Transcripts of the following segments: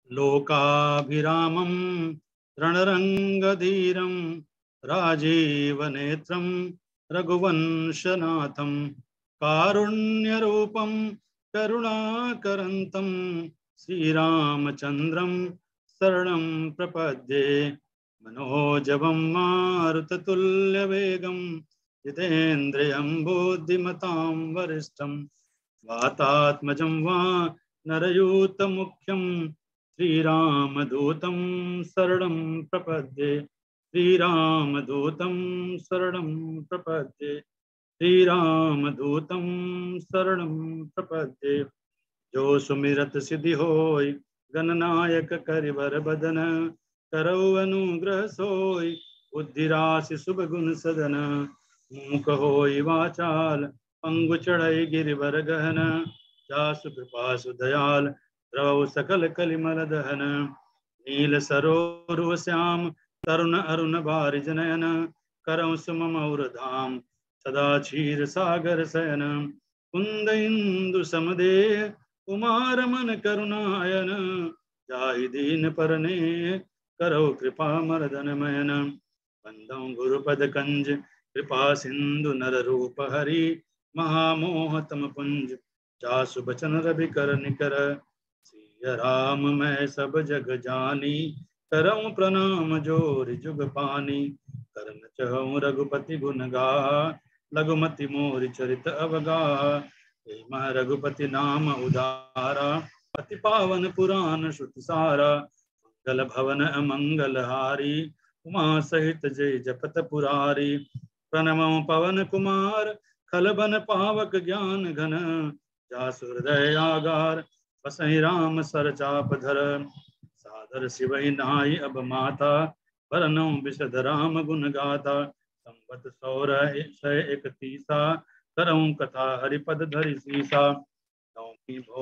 लोकाभिरामं रणरंगधीरं राजीवनेत्रं रघुवंशनाथं कारुण्यरूपं करुणाकरन्तं श्रीरामचन्द्रं शरणं प्रपद्ये। मनोजवं मारुततुल्यवेगं जितेन्द्रियं बुद्धिमतां वरिष्ठं वातात्मजं वा नरयूतमुख्यं श्रीरामदूतं शरणं प्रपद्ये। श्रीरामदूतं शरणं प्रपद्ये। श्रीरामदूतं शरणं प्रपद्ये। जो सुमिरत सिद्धि होय गणनायक करिवर बदन करौ अनुग्रह सोय बुद्धि राशि शुभ गुण सदन मुख होय वाचाल पंगु चढ़ई गिरिवर गहन जासु कृपा सुदयाल द्रव सकल कलिमल दहन नील सरोवर श्याम तरुण अरुण बारिज नयन करौ सुममौर धाम सदा क्षीर सागर शयन कुंद इंदु समदेह कुमार मन करुणायन जाहि दीन परने करो कृपा मर्दन मयन बंदौ गुरुपद कंज कृपा सिंधु नर रूप हरि महामोह तम पुंज जासु बचन रवि कर निकर सिय राम मैं सब जग जानी करऊं प्रणाम जोर जुग पानी करन चहऊं रघुपति गुण गा लघुमति मोरि चरित अवगा मह रघुपति नाम उदारा पति पावन पुराण श्रुति सारा मंगल भवन अमंगल हारी उमा सहित जय जपत पुरारी प्रणमो पवन कुमार खलबन पावक ज्ञान घन जासु हृदय आगार बसहि राम सर चाप धर सादर शिवहि नाई अब माता वरनौ विशद राम गुण गाथा संवत 131 करऊं कथा हरिपद धरि सीसा नौमी भौ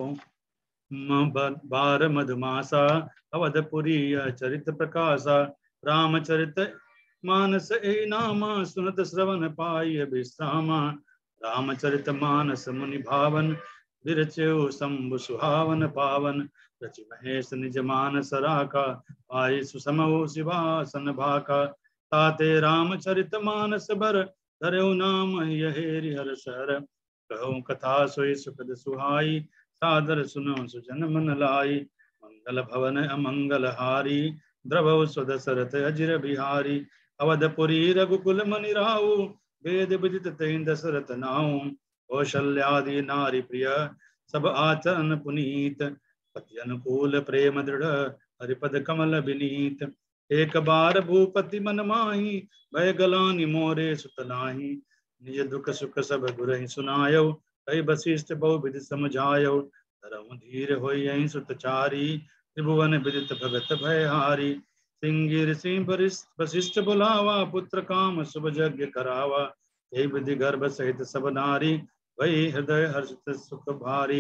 बार मधुमासा अवधपुरी चरित प्रकाशा रामचरित मानस ए नामा सुनत श्रवण पाई विश्रामा रामचरित मानस मुनि भावन विरचयो शंभु सुहावन पावन रचि महेश निज मानस राका पाई सुसमो शिवासन भाका ताते रामचरित मानस बर धरऊ नाम यहेरि हर सर कहूँ कथा सोई सुखद सुहाई सादर सुनो सुजन मन लाई मंगल भवन अमंगल हारी द्रवौ स्वदशरथ अजिर बिहारी अवधपुरी रघुकुल मनि राहु वेद विदित तैं दशरथ नाऊ कौशल्यादि नारी प्रिय सब आचरण पुनीत पति अनुकूल प्रेम दृढ़ हरिपद कमल विनीत एक बार भूपति मन माही भय गलानि मोरे सुत नाही निज दुख सुख सब गुरहि सुनायो कई वशिष्ठ बहु विधि समझायो धरम धीर होई सुतचारी त्रिभुवन विदित भगत भयहारी सिंगिर सिंह वशिष्ठ बुलावा पुत्र काम शुभ यज्ञ करावा हे विधि गर्भ सहित सब नारी वही हृदय हर्षित सुख भारी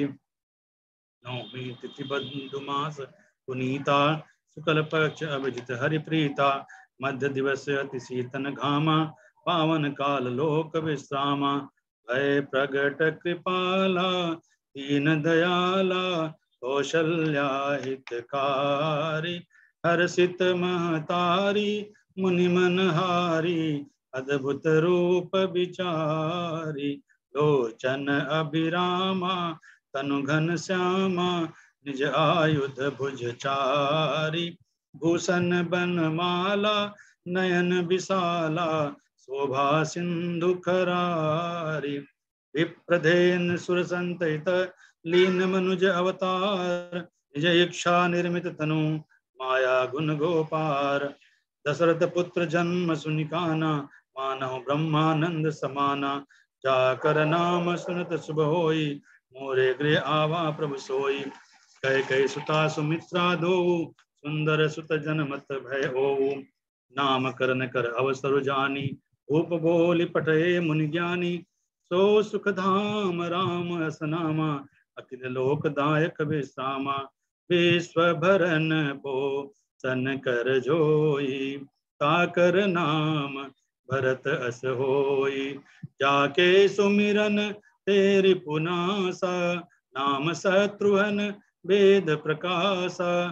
नौमी तिथि बंधु मास पुनीता शुक्ल पक्ष अभिजित हरिप्रीता मध्य दिवस अति शीतन घामा पावन काल लोक विश्रामा भय प्रगट कृपाला दीन दयाला कौशल्या हितकारी हर्षित महतारी मुनि मनहारी अद्भुत रूप विचारी लोचन अभिरामा तनु घन श्यामा निज आयुध भुजचारी भूषण बनमाला नयन विशाला शोभा सिंधु खरारी विप्रधेन सुर संतहित लीन मनुज अवतार निज इच्छा निर्मित तनु माया गुण गोपार दशरथ पुत्र जन्म सुनिकाना मानव ब्रह्मानंद समाना जाकर नाम सुनत शुभ होई मोरे गृह आवा प्रभु सोई कह कह सुता सुमित्रा दो सुंदर सुत जनमत भय हो नाम करन कर अवसर जानी भूप बोली पठे मुनि ज्ञानी सो सुख धाम राम असनामा अखिल लोक दायक विश्रामा विश्व भरन पो सन कर जोई ताकर नाम भरत अस होई जाके सुमिरन तेरि पुनासा नाम शत्रुहन वेद प्रकाशा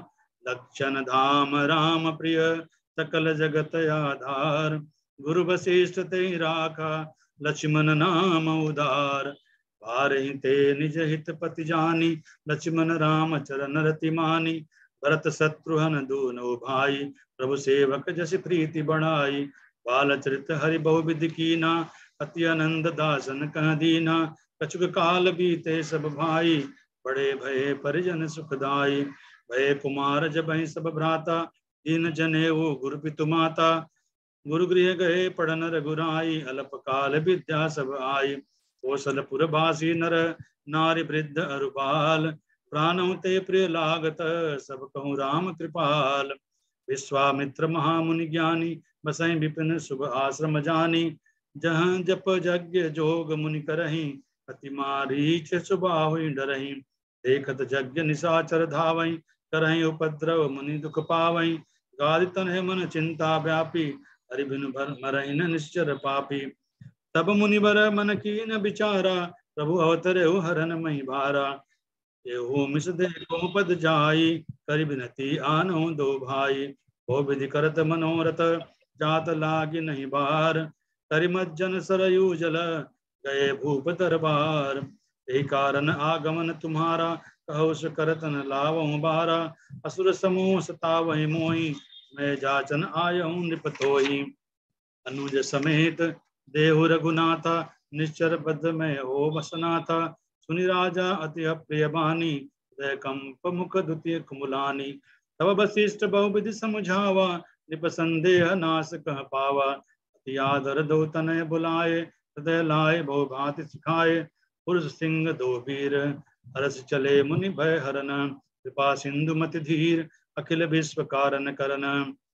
लक्षण धाम राम प्रिय सकल जगत आधार। गुरु वशिष्ठ ते राखा लक्ष्मण नाम उदार। भारहि ते निज हित पति जानी लक्ष्मण राम चरण रति मानी। भरत शत्रुघ्न दोनों भाई प्रभु सेवक जस प्रीति बढ़ाई। बाल चरित हरि बहुविधि कीना अति आनंद दासन कह दीना। कछुक काल बीते सब भाई बड़े भय परिजन सुखदाई। भय कुमार जबहि सब भ्राता दीन जनेऊ गुरु पितु माता। गुरु गृह गए पढ़न रघुराई अल्प काल विद्या सब आई। कौशलपुर बासी नर नारी वृद्ध अरु बाल। प्राणहु ते प्रिय लागत सब कहूँ राम कृपाल। विश्वामित्र महामुनि ज्ञानी बसई विपिन शुभ आश्रम जानी। जहाँ जप यज्ञ जोग मुनि करही अति मारीच सुबाहु डरही। देखत यज्ञ निशाचर धावई करही उपद्रव मुनि दुख पावई। गादि तनहि मन चिंता व्यापी हरि बिनु मरहि न निश्चर पापी। तब मुनिवर मन कीन विचारा प्रभु अवतरे हरन मही भारा। एहू मिस देखो पद जाई करि बिनती आनो दो भाई। हो विधि करत मनोरथ जात लागी नहीं बार। करि मज्जन सरयू जल गए भूप दरबार। यही कारण आगमन तुम्हारा कहो सु करत न लावहु बारा। असुर समूह सतावहि मोहि मैं जाचन आयहूँ नृप तोहि। अनुज समेत देहु रघुनाथा निश्चर बद्ध में हो बसनाथा। सुनि राजा अति अप्रिय बानी हृदय कंप मुख द्वितीय कुमुलानी। तब वशिष्ठ बहुविधि समझावा निप संदेह नाश कह पावा। अति आदर दो तनय बुलाए हृदय लाए बहु भांति सिखाए। पुरुष सिंह दो वीर हरस चले मुनि भय हरन। कृपा सिंधु मति धीर अखिल विश्व कारण करन।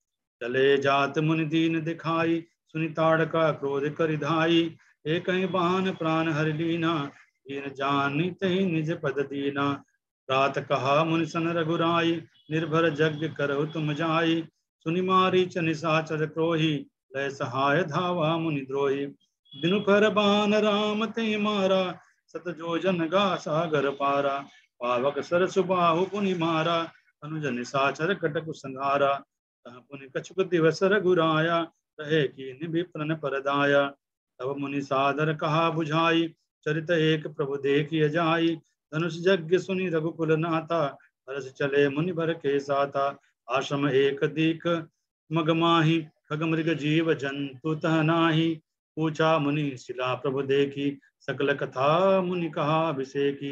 चले जात मुनि दीन दिखाई सुनि ताड़का क्रोध कर धाई। एक ही बान प्राण हरि लीना दीन जानी तहि निज पद दीना। रात कहा मुनि सन रघुराई निर्भर यज्ञ करहु तुम जाई। सुनि मारीच निशाचर क्रोही लय सहाय धावा मुनि द्रोही। बिनु कर बान राम ते मारा सत जोजन गा सागर पारा। पावक सर सुबाहु पुनि मारा अनुज निशाचर कटक संहारा। पुनि कछुक दिवस रघुराया रहे कीन विप्रन परदाया। तब मुनि सादर कहा बुझाई चरित एक प्रभु देखिय जाई। धनुष यज्ञ सुनि रघुकुल नाथा हर्ष चले मुनि भर के साथा। आश्रम एक दीक मग माही खग मृग जीव जंतु तह नाही। पूछा मुनि शिला प्रभु देखी सकल कथा मुनि कहा अभिषेकी।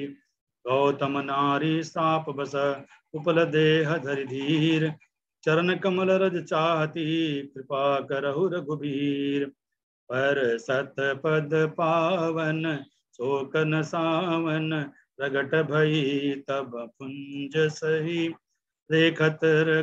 गौतम नारी साप बस उपल देह धरि धीर। चरण कमल रज चाहती कृपा करहु रघुबीर। पर सत पद पावन शोकन सावन प्रगट भई तब पुंज सही। देखत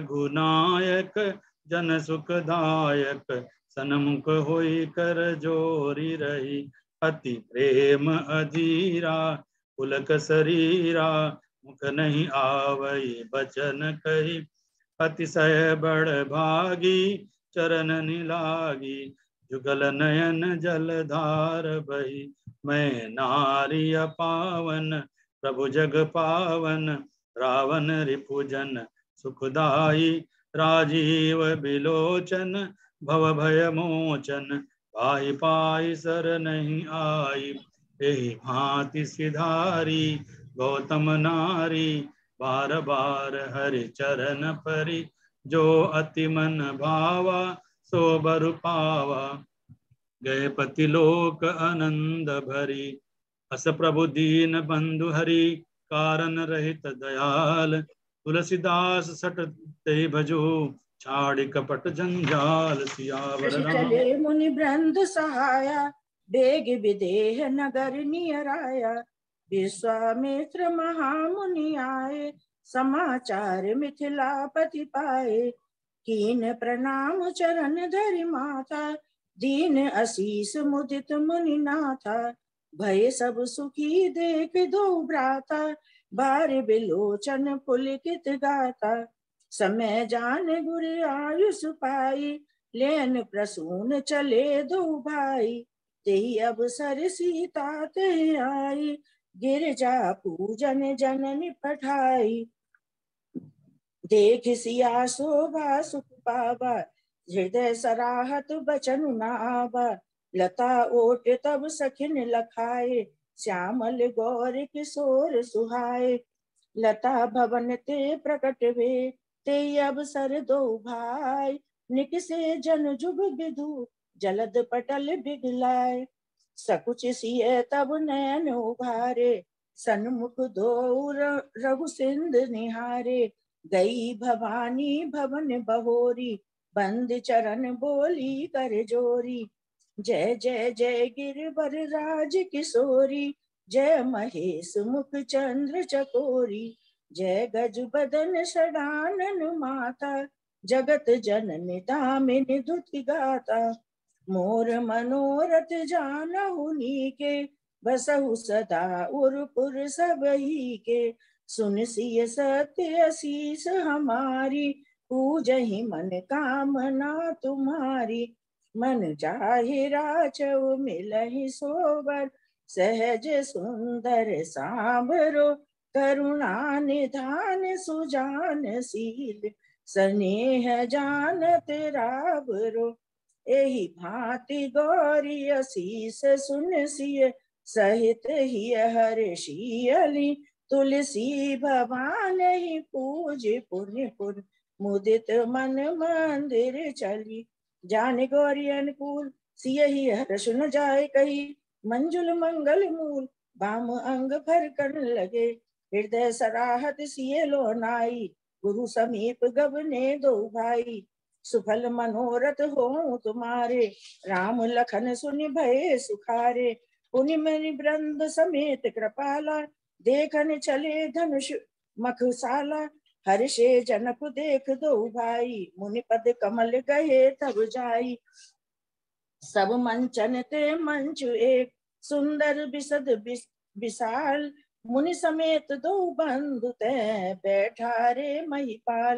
रघुनायक जन सुखदायक सनमुख होई कर जोरी रही। अति प्रेम अधीरा पुलक शरीरा मुख नहीं आवई बचन कही। अतिशय बड़ भागी चरण निलागी जुगल नयन जलधार बही। मैं नारी पावन प्रभु जग पावन रावण रिपुजन सुखदाई। राजीव बिलोचन भव भय मोचन पाई पाई सर नहीं आई। यही भांति सिधारी गौतम नारी बार बार हरि चरण परी। जो अति मन भावा सो बर पावा गए पति लोक आनंद भरी। अस प्रभु दीन बंधु हरि कारण रहित दयाल। तुलसीदास सट ते भजो छाड़ कपट जंजाल। सियावर चले मुनि ब्रंद सहाया बेग विदेह नगर नियराया। विश्वामित्र महामुनि आए समाचार मिथिलापति पाए। कीन प्रणाम चरण धरि माथा दीन असीस मुदित मुनि नाथा। भय सब सुखी देख दो भ्राता बार बिलोचन पुलकित गाता। समय जान गुर आयुष पाई लेन प्रसून चले दो भाई। तेहि अवसर सीता ते आई गिरजा पूजन जननी पठाई। देख सिया शोभा सुख पावा, हृदय सराहत बचन नावा। लता ओट तब सखिन लखाए, श्यामल गौर किशोर सुहाए। लता भवन ते प्रकट वे, ते अवसर दो भाई। निकसे जन जुग विधु, जलद पटल बिगलाय। सकुच सिय तब नयन उभारे, सन्मुख दो रघु सिंध निहारे। गई भवानी भवन बहोरी, बंद चरण बोली कर जोरी। जय जय जय गिरवर राज किशोरी, जय महेश मुख चंद्र चकोरी। जय गज बदन षडानन माता, जगत जननी दामिनी दुति गाता। मोर मनोरथ जानहु नीके, बसहु सदा उरपुर सबही के। सुन सिय सत्य असीस हमारी, पूजहि मन कामना तुम्हारी। मन चाहे राचौ मिलहि सोबर, सहज सुंदर सांभरो। करुणा निधान सुजान शील, स्नेह जानत राबरो। एहि भांति गौरी असीस सुन सिय, सहित हिय हर्षियली। तुलसी भवानी पूज पुनि पुर, मुदित मन मंदिर चली। जान गौरी अनुकूल, सियहि हर्ष न जाय कही। मंजुल मंगल मूल, बाम अंग भर कर लगे। हृदय सराहत सिय लो नाई, गुरु समीप गबने दो भाई। सुफल मनोरथ हो तुम्हारे, राम लखन सुनि भये सुखारे। पुनि मनि वृंद समेत कृपाला, देखन चले धनुष मखसाला। हर्षे जनक देख दो भाई, मुनि पद कमल गए तब जाई। सब मंचन ते मंच एक, सुंदर बिसद विशाल। मुनि समेत दो बंधु ते, बैठा रे महिपाल।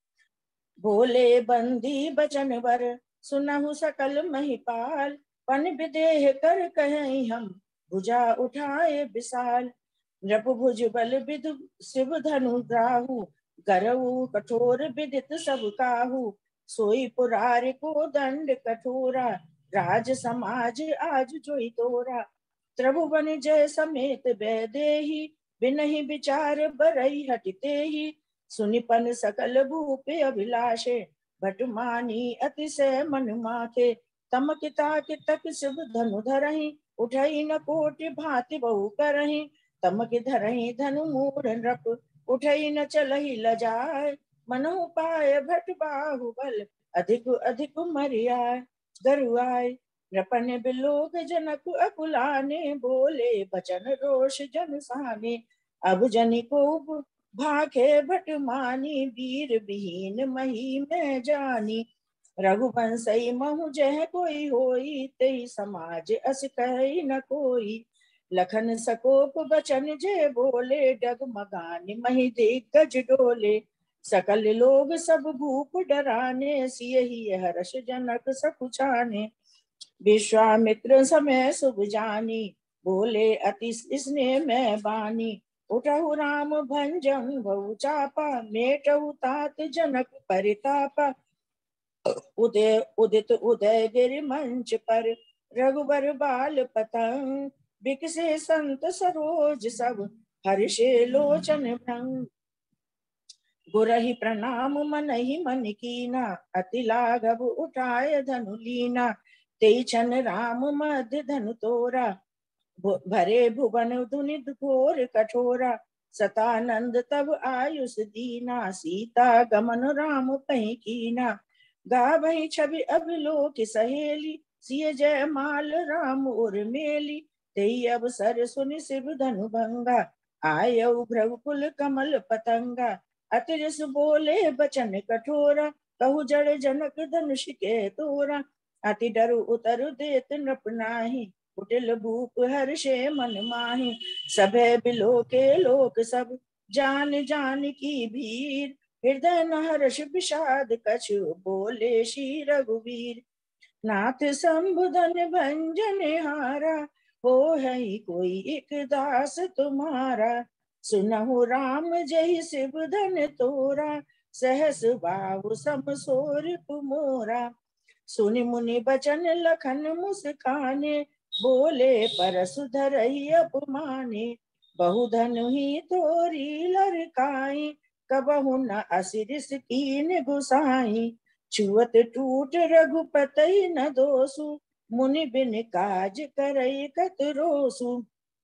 भोले बंदी बचन वर, सुनहु सकल महिपाल। पन विदेह कर कहीं हम, भुजा उठाए विशाल। नृप भुज बल विधु शिव धनु ग्राहु, गरऊ कठोर विदित सब काहू। सोई पुरार को दंड कठोरा, राज समाज आज जोई तोरा। त्रिभुवन जय समेत बैदेही, बिनहि विचार बरई हटते ही। सुनिपन सकल भूप अभिलाषे, भट मानी अतिशय मन माखे। तमक ताक तक शिव धनु धरहि, उठई न कोटि भांति बहु करहि। तमक धरहि धनु मूढ़ नृप, उठई न चलहि लजाय। मनहु पाय भट बाहुबल, अधिक अधिक मरियाय। गरुआय नृपन बिलोक जनक अकुलाने, बोले बचन रोष जन साने। अब जनि को भाखे भट मानी, वीर विहीन मही में जानी। रघुवंशई महु जह कोई होई, तेई समाज अस कहि न कोई। लखन सकोप बचन जे बोले, डगमगाने मही दिग्गज डोले। सकल लोग सब भूप डराने, सियहि हर्ष जनक सकुचाने। विश्वामित्र समय शुभ जानी, बोले अति स्नेह में बानी। उठहु राम भंजन भउ चापा, मेटहु तात जनक परितापा। उदय उदित उदय गिरि मंच पर, रघुबर बाल पतंग। बिकसे संत सरोज सब, हर्षे लोचन भ्रंग। गुरहि प्रणाम मनहि मन कीना, अति लाघव उठाय धनु लीना। तेई छन राम मध्य धनु तोरा, भरे भुवन धुनि घोर कठोरा। सतानंद तब आयुष दीना, सीता गमन राम पहि कीना। गावहि छवि अभिलोक सहेली, सिय जय माल राम उर्मेली। तेई अवसर सुनि शिव धनु भंगा, आयउ भ्रगुकुल कमल पतंगा। अतिरस बोले बचन कठोरा, कहु जड़ जनक धनुष के तोरा। अति डरु उतर देत नृप नाही, कुटिल भूप हर्षे मन माहि। सभय बिलो के लोक सब, जान जान की भीर। हृदय न हर्ष विषाद कछु, बोले श्री रघुवीर। नाथ शंभुधन भंजन हारा, हो है कोई एक दास तुम्हारा। सुनहु राम जय शिव धन तोरा, सहस बाहु सम सोरिप मोरा। सुनि मुनि बचन लखन मुस्काने, बोले परसु धरहि अपमाने। बहुधन ही तोरी लरकाई, कबहु न असिरिस कीन गुसाई। छुअत टूट रघुपति न दोसु, मुनि बिन काज करई कत रोसु।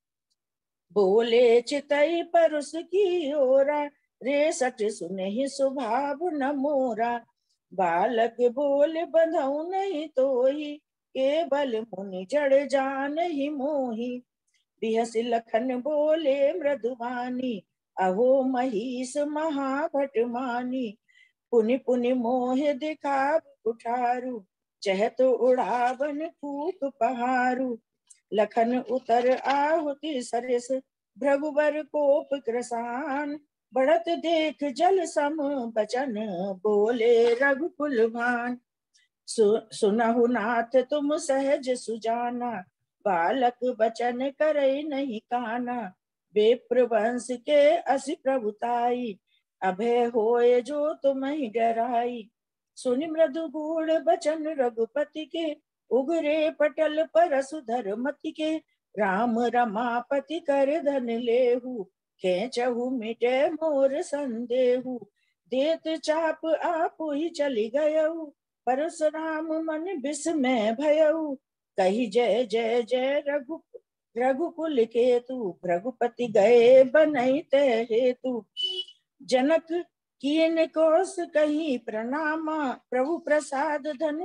बोले चितई परुस की ओरा, रे सट सुनहि स्वभाव न मोरा। बालक बोल बंधउ नहीं तोही, केवल मुनि जड़ जान ही मोही। बिहस लखन बोले मृदुवानी, अहो महिष महाभट मानी। पुनि पुनि मोह दिखाव कुठारु, चहत उड़ावन फूक पहारु। लखन उतर आहुति सरिस, भृगुवर कोप कृसान। बढ़त देख जल सम बचन, बोले रघुकुल भान। सुनहु नाथ तुम सहज सुजाना, बालक बचन करे नहीं काना। विप्र वंश के असि प्रभुताई, अभय होए जो तुम्हें डराई। सुनि मृदु गूढ़ बचन रघुपति के, उगरे पटल परसु मति के। राम रमापति कर धन लेहु, खेचहु मिटे मोर संदेहु। देत चाप आप ही चली गयऊ, परशुराम मन विस्मय भयऊ। कही जय जय जय रघुकुल केतु, रघुपति गए बनई ते हेतु। जनक कीन कोस कही प्रणामा, प्रभु प्रसाद धन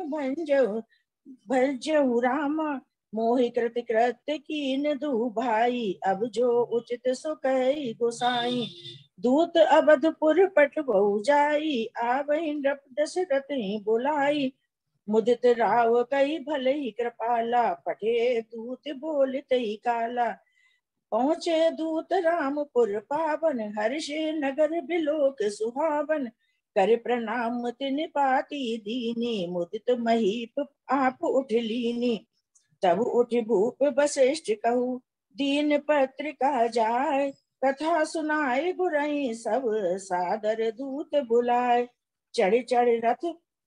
भंजहु रामा। मोहि कृत कृत्य कीन दु भाई, अब जो उचित सो कहि गोसाई। दूत अवधपुर पट बहु जाई, आवहि नृप दशरथ ही बुलाई। मुदित राव कई भले ही कृपाला, पठे दूत बोलित ही काला। पहुँचे दूत रामपुर पावन, हर्षे नगर बिलोक सुहावन। कर प्रणाम तिन पाती दीनी, मुदित महीप आप उठ लीनी। तब उठ भूप वशिष्ठ कहू, दीन पत्रिका जाय। कथा सुनाए गुरई सब, सादर दूत बुलाए। चढ़ चढ़ रथ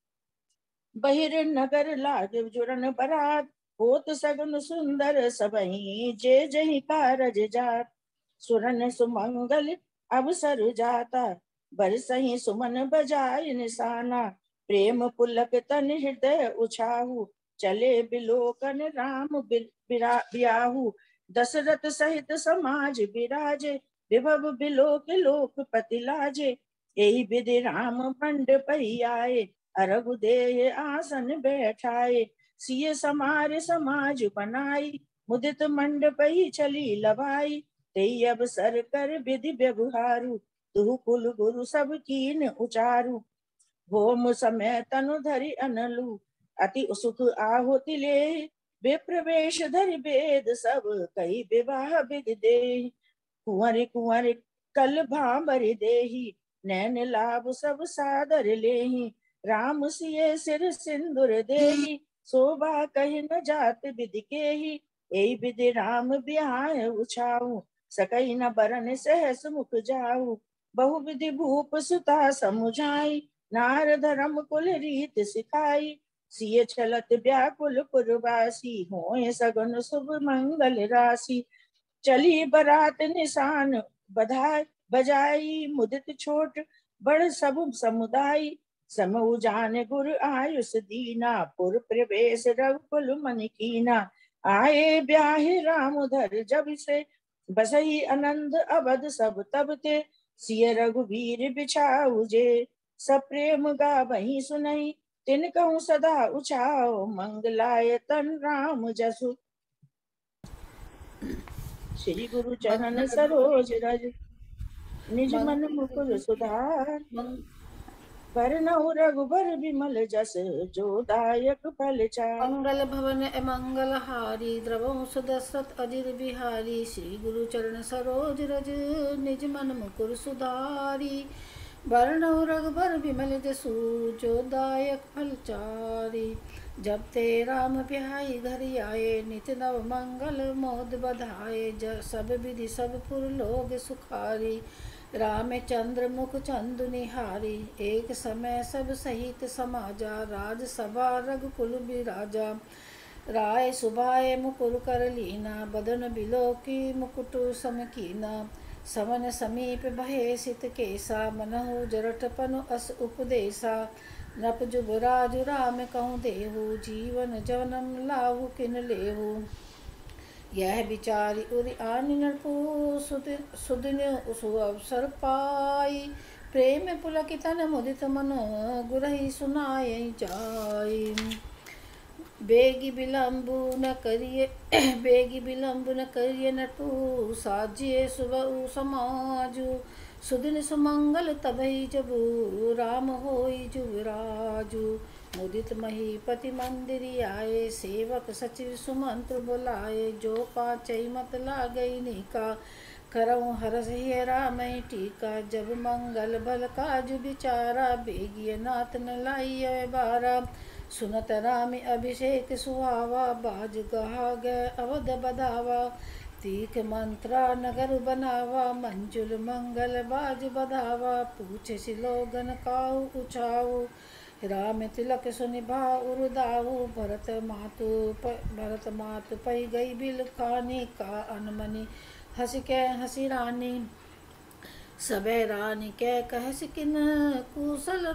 बहिर नगर लागे जुरन बरात। होत सगुन सुंदर सबही, जे जही कारज जात। सुरन सुमंगल अवसर जाता, बरसही सुमन बजाय निशाना। प्रेम पुलक तन हृदय उछाहु, चले बिलोकन राम बियाहु। दशरथ सहित समाज बिराजे, विभव बिलोक लोकपति लाजे। यही विधि राम मंडप आए, अरघु देह आसन बैठाए। सिय समार समाज बनाई, मुदित मंडप चली लवाई। तेई अवसर कर विधि व्यवहारु, तु कुल गुरु सब कीन उचारु। होम समय तनु धरि अनलु, अति सुख आहुति ले। विप्रवेश धरि वेद सब, कई विवाह विधि दे। कुंवर कुंवर कल भांबर देही, नैन लाभ सब सादर लेही। राम सिए सिर सिंदूर देही, शोभा कही न जात विधि केही। यही विधि राम बिहाय उछाऊ, सकई न बरन सहस मुख जाऊ। बहु विधि भूप सुता समुझाई, नार धर्म कुल रीत सिखाई। सिय चलत व्याकुल पुरवासी, होए सगुन शुभ मंगल राशि। चली बरात निशान बधाई, बजाई मुदित छोट बड़ सब समुदाय। समूह जान गुर आयुष दीना, पुर प्रवेश रघुकुल मन कीना। आए ब्याहे राम धर जब से, बसई आनंद अवध सब तब ते। सिय रघुवीर बिछाऊ जे, सप्रेम गावहीं सुनई। तिन कहूँ सदा उछाओ, मंगलाय तन राम जसु। श्री गुरु चरण सरोज रज, निज मन मुकुर सुधार। वरनउ रघुबर विमल जस, जो दायक फल चार। मंगल भवन मंगल हारी, द्रवहु सुदशरथ अजिर बिहारी। श्री गुरु चरण सरोज रज, निज मन मुकुर सुधारी। वरनउ रघुबर विमल जसु, जो दायक फल चारी। जब ते राम बिहाई घर आए, नित नव मंगल मोद बधाए। सब विधि सब पुर लोग सुखारी, रामचंद्र मुख चंदु निहारी, एक समय सब सहित समाजा, राजसभा रघुकुल बिराजा। राय सुभाए मुकुर कर लीना, बदन बिलोकी मुकुट समकीना। समन समीप भये सित केसा, मनहु जरठपनु अस उपदेसा। नप जुबराजु राम कहूँ देहु, जीवन जन्म लाहु किन लेहु। यह विचारी उरि आनि नरपु, सुदिन सु अवसर पाई। प्रेम पुलकितन मुदित मन, गुरहि सुनाय जाई। बेगी विलंबु न करिए बेगी विलंबु न करिए नटु, साजिए सुबह समाजु। सुदिन सुमंगल तबहि जबु, राम होई जुबराजु। मुदित महीपति मंदिर आए, सेवक सचिव सुमंत्र बुलाए। जो पाचई मत लागई निका, करऊँ हरस हिय रामहि टीका। जब मंगल भल काजु बिचारा, बेगिय नाथ न लाइय बारा। सुनत राम अभिषेक सुहावा, बाज गहा गए अवध बधावा। तीख मंत्रा नगर बनावा, मंजुल मंगल बाज बधावा। पूछे सिलोगन काहू उछाऊ, राम तिलक सुनि भाउ उदाऊ। भरत मातु पै गई बिल खानी, का अनमनी हंस के हंसी रानी। सबे रानी के कहस किन, कुशल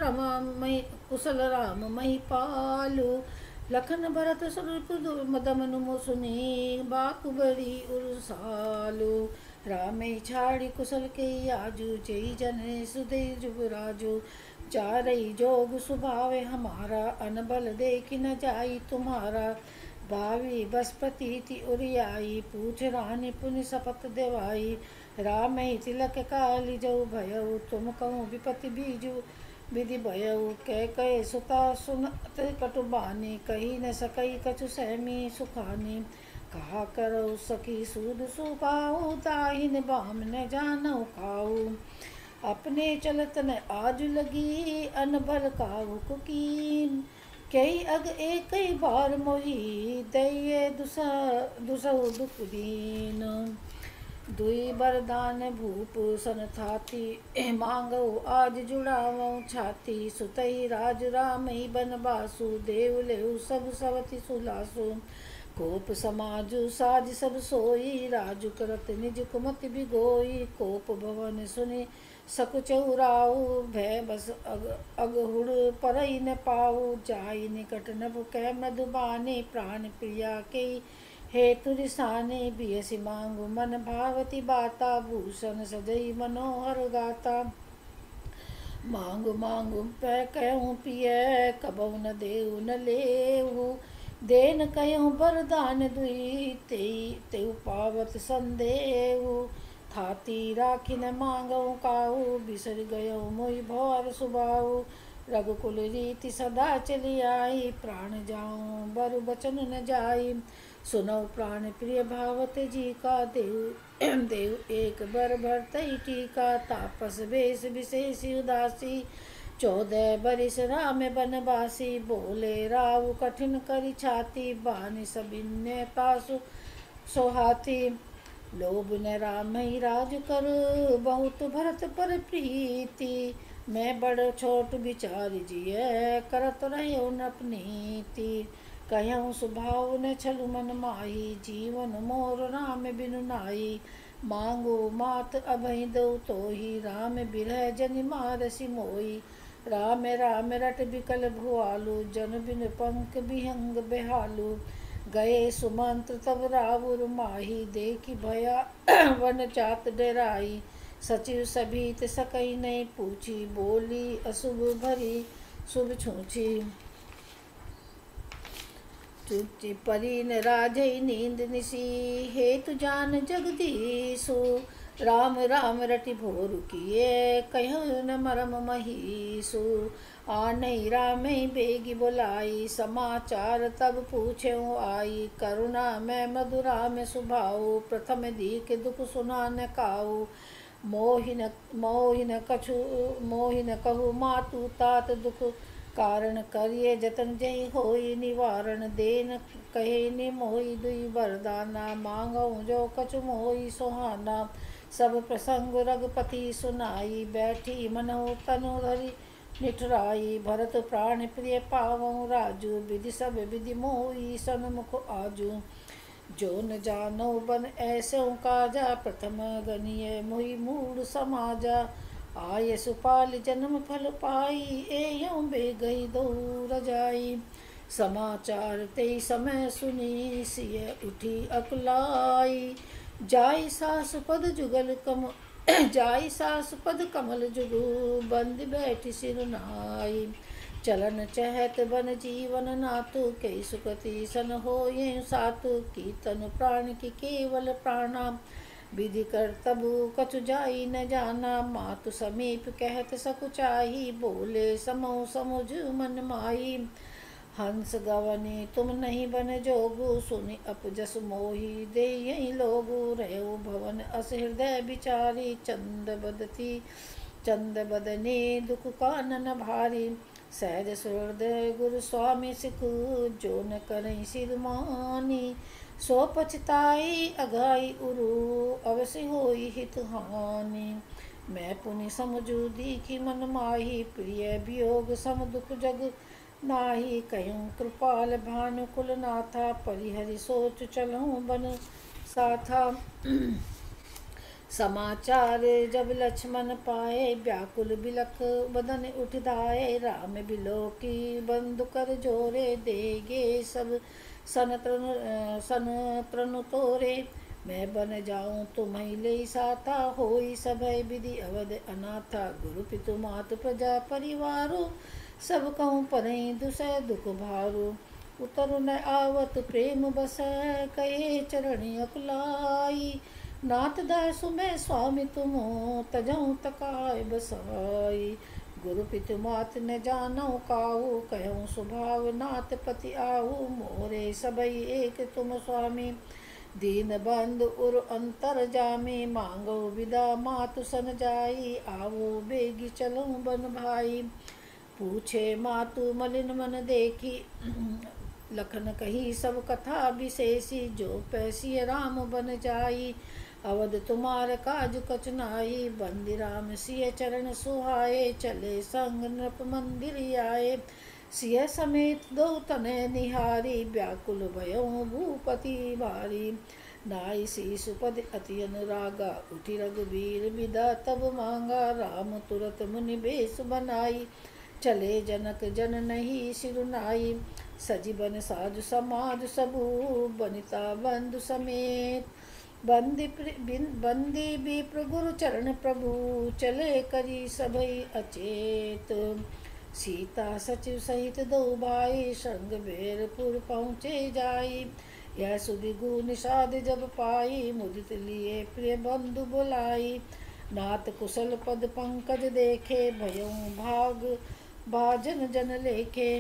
राम मही पालू। लखन भरत मदमनु मुसुनी, बाकु बड़ी उर्सालू। रामे छाड़ी कुशल के आजू, जय जन सुदय जुबराजू। चारई जोग सुभावे हमारा, अनबल देखी न जाई तुम्हारा। भावी बसपति उरियाई, पूछ रानी पुनि शपथ देवाई। राम तिलक काली जऊ भयऊ, तुम कहूँ विपति बीजू विधि भयऊ। कह सुता सुनत कटुबानी, कही न सकई कछु सहमी सुखानी। कहा करो सखी सूद सुपाऊ, ताहिन बाम न जानऊ खाऊ। अपने चलत न आज लगी, अनबल काऊ कुकीन। कई अग एक बार मोही, दैये दुसहु दुख दीन। दुई बरदान भूप सन थाती, मांगो आज जुड़ावो छाती। सुतई राज रामई बनवासु, देव लेहु सब सवति सुलासु। कोप समाजु साज सब सोई, राजु करत निज कुमति बिगोई। कोप भवन सुनि सकुचउ राऊ, भय बस अगहुड़ परई न पाऊ। जाई निकट नभ कह मधुबानी, प्राण प्रिया के हेतु रिसाने। बियसि मांगु मन भावती बाता, भूषण सजई मनोहर गाता। मांगु मांगु पै कहूँ पिय, कबहु न देऊ न लेऊ। देन कहूँ बरदान दुई, तेऊ पावत संदेऊ। थाती राखी न मांगऊ काऊ, बिसर गयो मोहि भौर सुभाऊ। रघुकुल रीति सदा चली आई, प्राण जाऊँ बरु बचन न जाई। सुनो प्राण प्रिय भावत जी का, देव एक बर भरतई टीका। तापस वेश विशेष उदासी, 14 बरिस राम बनवासी। बोले राव कठिन करि छाती, बानि सबिन्य तासु सोहाती। लोभ न राम ही राज कर, बहुत भरत पर प्रीति। मैं बड़ छोट विचार जिय, करत रहो न अपनीति। कहूँ स्वभाव न छलु मन माही, जीवन मोर राम बिनु नाई। मांगो मात अभय दो तोहि, राम बिरह जनि मारसि मोई। राम राम रट बिकल भुआलु, जन बिन पंख बिहंग बेहालु। गए सुमंत्र तब रावुर माही, देखी भया वन चात डराई। सचिव सभीत सकई नहीं पूछी, बोली अशुभ भरी शुभ छूछी। चुपची परी न राजई नींद निसी, हेतु जान जगदीशु। राम राम रटि भोर किए, कहूँ न मरम महीसु। आनई रामई बेगी बुलाई, समाचार तब पूछेऊ आई। करुणा मैं मधुरा में सुभाऊ, प्रथम दीख दुख सुना न काऊ। मोहिन कहु मातु तात दुख, कारण करिए जतन जय होई निवारण। देन कहे नि मोहि दुई वरदाना, मांगऊ जो कछु मोहि सुहाना। सब प्रसंग रघुपति सुनाई, बैठी मनहु तनु धरि निठुराई। भरत प्राण प्रिय पावहु राजू, विधि सब विधि मोहि सन्मुख आजू। जो न जानो बन ऐसो काजा, प्रथम गनिय मोहि मूढ़ समाजा। आय सुपाल जन्म फल पाई, एयं बेगई दो रजाई। समाचार ते समय सुनी, सिय उठी अकुलाई। जाई सास पद जुगल कम जाई सास पद कमल जुगु, बंद बैठी सिर नाई। चलन चहत बन जीवन नातु, कई सुकति सन होए सातु। की तनु प्राण की केवल प्राणा, विधि कर तबु कछु जाई न जाना। मातु समीप कहत सकुचाई, बोले समो समुझ मन माही। हंस गवनी तुम नहीं बन जोगु, सुनि अपजस मोहि दे यही लोगु। रहो भवन अस हृदय विचारी, चंद बदने दुख कानन भारी। सहज हृदय गुरु स्वामी सिखु, जो न करई सिर मानी। सो पछताई अघाई उरु, अवश्य होई हित हानि। मैं पुनि समझू दीखी मन माही, प्रिय वियोग सम दुख जग नाही। कहूँ कृपाल भानु कुल नाथा, परिहरि सोच चलूँ बन साथा। समाचार जब लक्ष्मण पाए, व्याकुल बिलख बदन उठ धाये। राम बिलोकी बंधु कर जोरे, देगे सब सन तृण तोरे। मैं बन जाऊं तुम्हें ले साथा, होई सभय विधि अवध अनाथा। गुरु पितु मातु प्रजा परिवारो, सब कहूँ परई दुसह दुख भारो। उतर न आवत प्रेम बस, कहे चरण अकुलाई। नाथ दासु मैं स्वामी तुमो, तजऊँ तकाय बसाई। गुरु पितु मात न जानौ काहू, कहूँ स्वभाव नाथ पति आहू। मोरे सबई एक तुम स्वामी, दीन बंधु उर अंतर जामी। मांगो विदा मातु सन जाई, आवो बेगी चलूँ बन भाई। पूछे मातु मलिन मन देखी, लखन कही सब कथा विशेषी। जो पैसी राम बन जाई, अवध तुम्हार काज कछ नाई। बंदी राम सिय चरण सुहाए, चले संग नृप मंदिर आए। सिय समेत दो तनय निहारी, व्याकुल भयों भूपति भारी। नाई शीशुपद अति अनुरागा, उठी रघुबीर विदा तब मांगा। राम तुरत मुनि बेश बनाई, चले जनक जन नहीं सिरुनाई। सजीवन साजु समाज सबू, बनिता बंधु समेत। बंदी विप्र गुरु चरण प्रभु, चले करी सभई अचेत। सीता सचिव सहित दो भाई, संग बेरपुर पहुँचे जाई। यह सुदिगु निषाद जब पाई, मुदित लिए प्रिय बंधु बुलाई। नाथ कुशल पद पंकज देखे, भयउ भाग भाजन जन लेखे।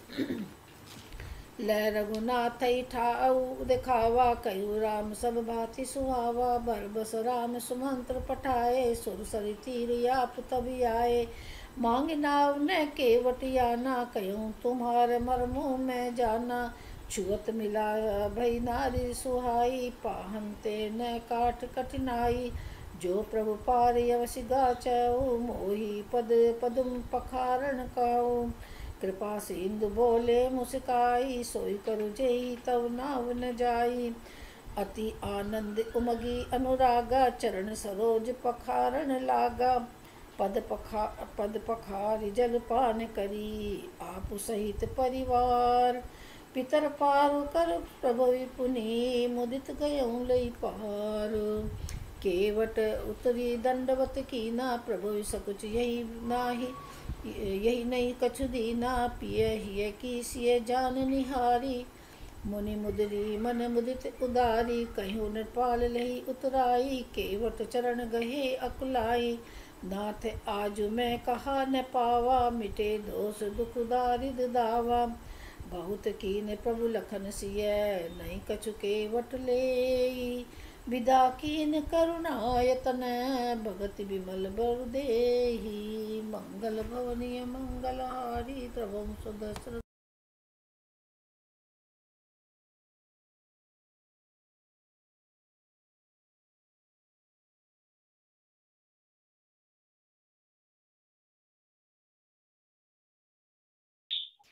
लय रघुनाथ ठाऊ दिखावा, कयु राम सब भांति सुहावा। बरबस राम सुमंत्र पठाए, सुरसरि तीर आप तभी आए। मांग नाव न केवटियाना, कयूँ तुम्हार मर्मो में जाना। छुअत मिला भई नारी सुहाई, पाहनते न काठ कठिनाई। जो प्रभु पार अवसि गाचऊ, मोहि पद पदुम पखारण काऊ। कृपा सिंधु बोले मुस्काई, सोई करु जेई तव नाव न जाई। अति आनंद उमगी अनुरागा, चरण सरोज पखारण लागा। पद पखारि जल पान करी, आप सहित परिवार। पितर पार कर प्रभु पुनि, मुदित गयऊँ लई पार। केवट उतरी दंडवत कीना, प्रभु सकुच यही नाही। यही नहीं कछु दीना, पिय हिय की सिय जान निहारी। मुनि मुदरी मन मुदित उदारी, कहीं नृपाल लही उतराई। केवट चरण गहे अकुलाई, नाथ आज मैं कहा न पावा। मिटे दोष दुख दारिद दावा, बहुत कीन प्रभु लखन सिय। नहीं कछु केवट लेई, विदा कीन करुणायतन। भगति विमल बर देहि, मंगल भवनीय मंगलहारी। द्रवं सुदर्शन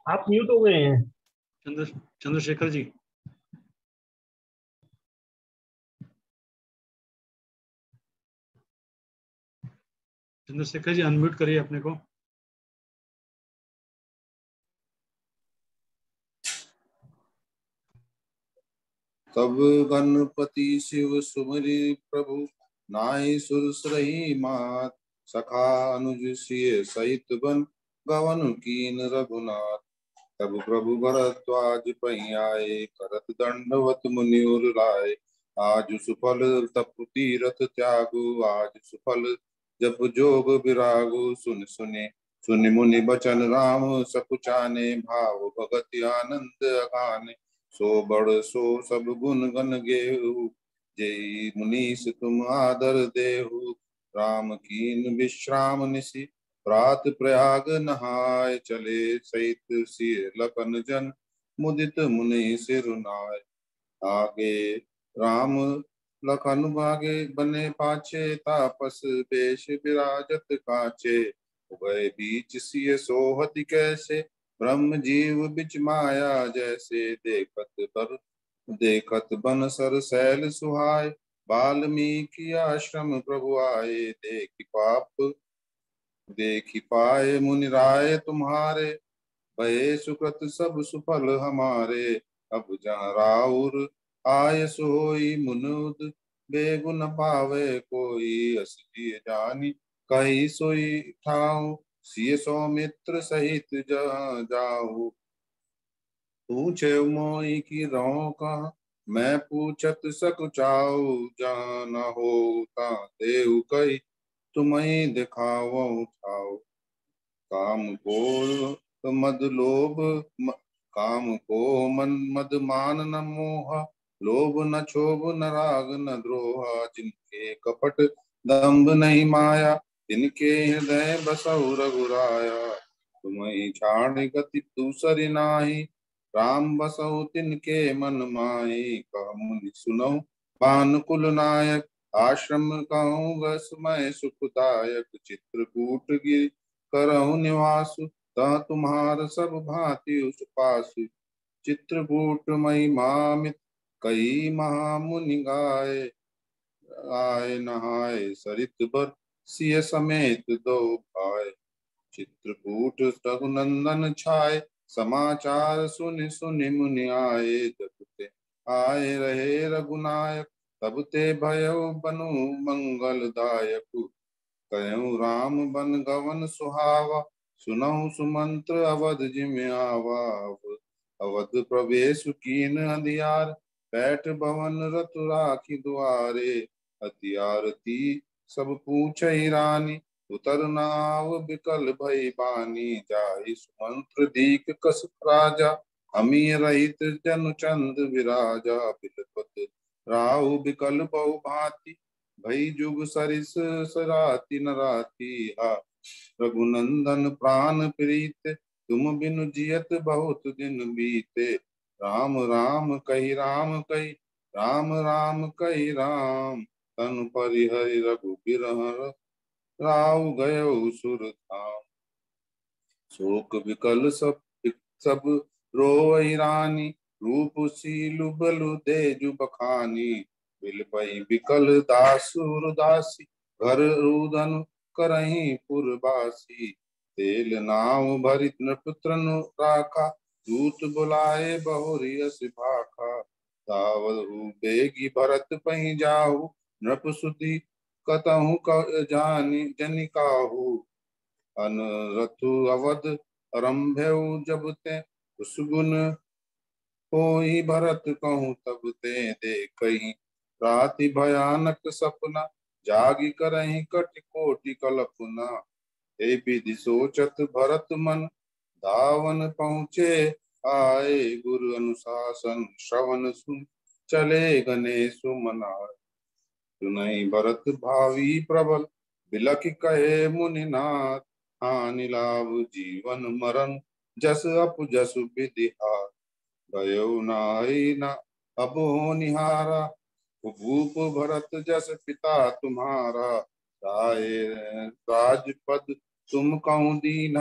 आप म्यूट हो गए हैं। चंद्रशेखर जी। चंद्रशेखर जी अनम्यूट करिए अपने को। तब गणपति शिव सुमरि प्रभु नाहि सुर सरहि मात। सखा अनुज सिय सहित बन गवन कीन रघुनाथ। तब प्रभु भरद्वाज पहि आए करत दंडवत मुनि उर लाए। आज सुफल तप तीरथ त्यागु आज सुफल जप जोग विरागु। सुन सुनि सुनि मुनि बचन राम सकुचाने भाव भगति आनंद अगाने। सो बड़ सो सब गुण गण गेहु जय मुनीस तुम आदर देहु। राम कीन विश्राम निसि प्रात प्रयाग नहाय। चले सहित सिय लखन जन मुदित मुनि सिरुनाय। आगे राम लखन भागे बने पाछे तापस बेश विराजत कांचे। उभय बीच सिय सोहति कैसे ब्रह्म जीव बिच माया जैसे। देखत बन सर सैल सुहाय वाल्मीकि आश्रम प्रभु आए। देखि पाए मुनि राय तुम्हारे भये सुकृत सब सुफल हमारे। अब जहाँ राउर आय सोई मुनुद बेगुन पावे कोई। अस जिय जानी कही सोई ठाऊ सिय सौमित्र सहित जाऊ। पूछे मोई की रहो कहाँ मैं पूछत सकुचाऊ। जहाँ न हो ता देहु कही तुम्हें दिखावो ठाऊ। काम को मद लोभ काम को मद मान न मोह। लोभ न क्षोभ न राग न द्रोह। जिनके कपट दंभ नहीं माया तिनके हृदय बसहु रघुराया। तुम्हें छाड़ गति दूसरी नाही राम बसहु तिनके मन माही। कह मुनि सुनो भानुकुल नायक आश्रम कहूँ वसमय सुखदायक। चित्रकूट गिरि करहु निवासु तह तुम्हार सब भांति उस पासु। चित्रकूट महिमामित कई महामुनि गाय। आय नहाय सरित बर सिय समेत दो भाई। चित्रकूट रघुनंदन छाय समाचार सुनि सुनि मुनि आए। जब ते आए रहे रघुनायक तब ते भयउ बनु मंगलदायक। कहूँ राम बन गवन सुहावा सुनहु सुमंत्र अवध जिमि आवा। अवध प्रवेश कीन अंधियार बैठ भवन रतु राखी द्वारे। अति आरती सब पूछहि रानी उतर नाव बिकल भई बानी। जाहि सुमंत्र दीक कस राजा अमी रहित जनु चंद विराजा। बिलपत राहु बिकल बहु भांति भई जुग सरिस सराती न राती। हा रघुनंदन प्राण प्रीत तुम बिनु जियत बहुत दिन बीते। राम राम कहि राम राम कहि राम। तनु परिहरि रघुबीर राव गयो सुर धाम। शोक विकल सब रोई रानी रूप सीलु बलु तेजु बखानी। बिलपई बिकल दासुर दासी घर रुदन करही पुरबासी। तेल नाव भरित नृपुत्रनु राखा दूत बुलाए बहुरी अस भाखा। दावहु बेगी भरत पहि जाहु नृपसुति कतहु जानी जनिकाहु। अनरथु अवध रंभेउ जब ते उसगुन होई भरत कहूँ तब ते देखहि। राति भयानक सपना जागी करहि कटि कोटि कल्पना। हे विधि सोचत भरत मन धावन पहुँचे आए। गुरु अनुशासन श्रवण सुन चले गणेश मनाए। सुनहि भरत भावी प्रबल बिलखि कहे मुनिनाथ। हानि लाभ जीवन मरण जस अप जस विधि हार। भयो नाहि न अब होनिहारा भूप भरत जस पिता तुम्हारा। राजपद तुम कहूँ दीना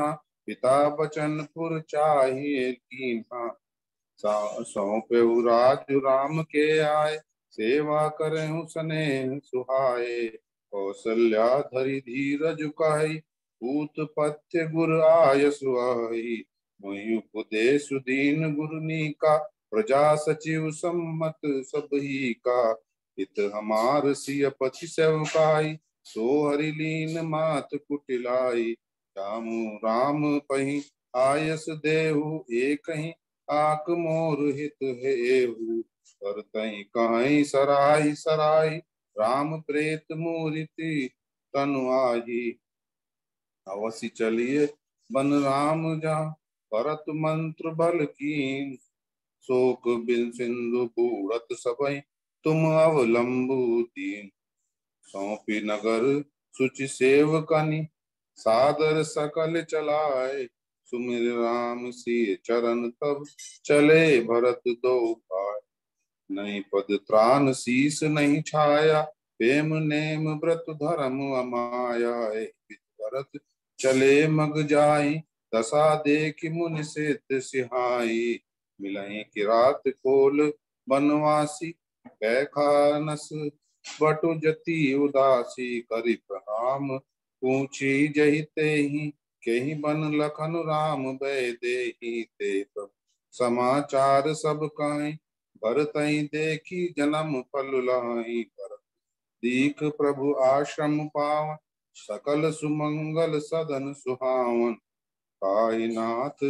पिता बचन पुर चाहिए कीन्हा। सौंपे राज राम के आए, सेवा करें स्नेह सुहाए। कौशल्या धरि धीरज कहि, पूत पथ्य गुर आय सुहाई। मोहि उपदेश दीन गुरनी का, प्रजा सचिव सम्मत सबही का। हित हमार सिय पति सेवकाई, सो हरि लीन मात कुटिलाई। रामु राम पहि आयस देहु, एक ही आक मोर हित हेहु। पर तई कहीं सराही सराही, राम प्रेत मूर्ति तनु आही। अवसि चलिए बन राम जहाँ, भरत मंत्र बल कीन। शोक बिन सिंधु बूढ़त सबई, तुम अवलंबु दीन। सौंपी नगर सुचि सेवकनि, सादर सकल चलाए। सुमिर राम सिय चरण तब, चले भरत दो भाई। नहीं पद त्राण शीस नहीं छाया, प्रेम नेम व्रत धर्म अमाया। भरत चले मग जाई, दशा देखि मुनि सिद्ध सिहाई। मिलहि किरात खोल बनवासी, कैखानस बटु जति उदासी। करि प्रणाम पूछी जहि तेहि, केहि बन लखन राम बै देहि। ते समाचार सब कहीं, भरतहि देखी जन्म फल लाहि। भरत दीख प्रभु आश्रम पावन, सकल सुमंगल सदन सुहावन। पाई नाथ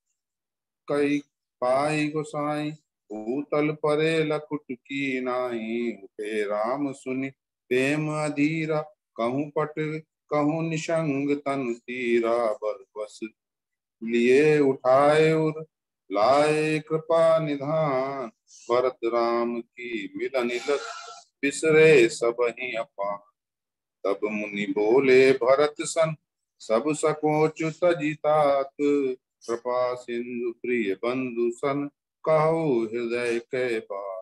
कई पाई गोसाई, भूतल परे लकुट की नाई। उठे राम सुनि प्रेम अधीरा, कहूँ पट कहूँ निशंग तन तीरा। बर बस लिए उठाए उर, लाए कृपा निधान। भरत राम की मिलन लत, बिसरे सबहि अपान। तब मुनि बोले भरत सन, सब सकोच तजि तात। कृपा सिंधु प्रिय बंधु सन, कहो हृदय कै बात।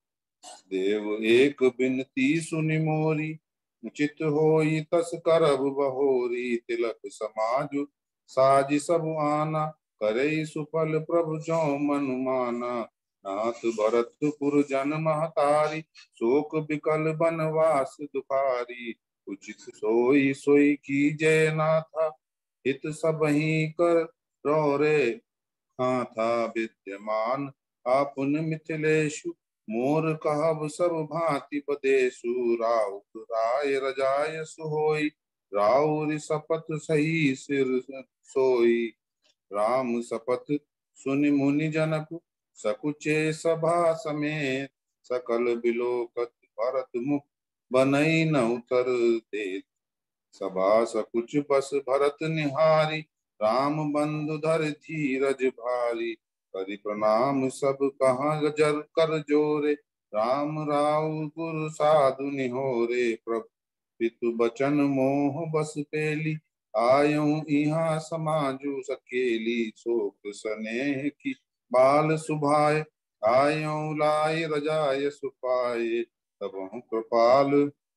देव एक बिनती सुनि मोरी, उचित होई तस करब बहोरी। तिलक समाज साज सब आना, करे सुफल प्रभु जो मनु माना। नाथ भरतपुर जन महतारी, शोक बिकल बनवास दुखारी। उचित सोई सोई कीजय नाथा, हित सबहि कर रे। हाँ था विद्यमान आपुन मिथिलेशु, मोर कहब सब भांति पदेशु। राउत राय रजाय सुहोई, राउर शपथ सही सिर सोई। राम शपथ सुनि मुनि जनक, सकुचे सभा समेत। सकल बिलोकत भरत मुख, बनई न उतर देत। सभा सकुच बस भरत निहारी, राम बंधु धर धीरज भारी। करि प्रणाम सब कहाँ जर कर जोरे, राम राव गुरु साधु निहोरे। प्रभु पितु बचन मोह बस पेली, आयऊं इहाँ समाजु सकेली। शोक स्नेह की बाल सुभाए, आयऊं लाय रजाय सुपाए। तब कृपाल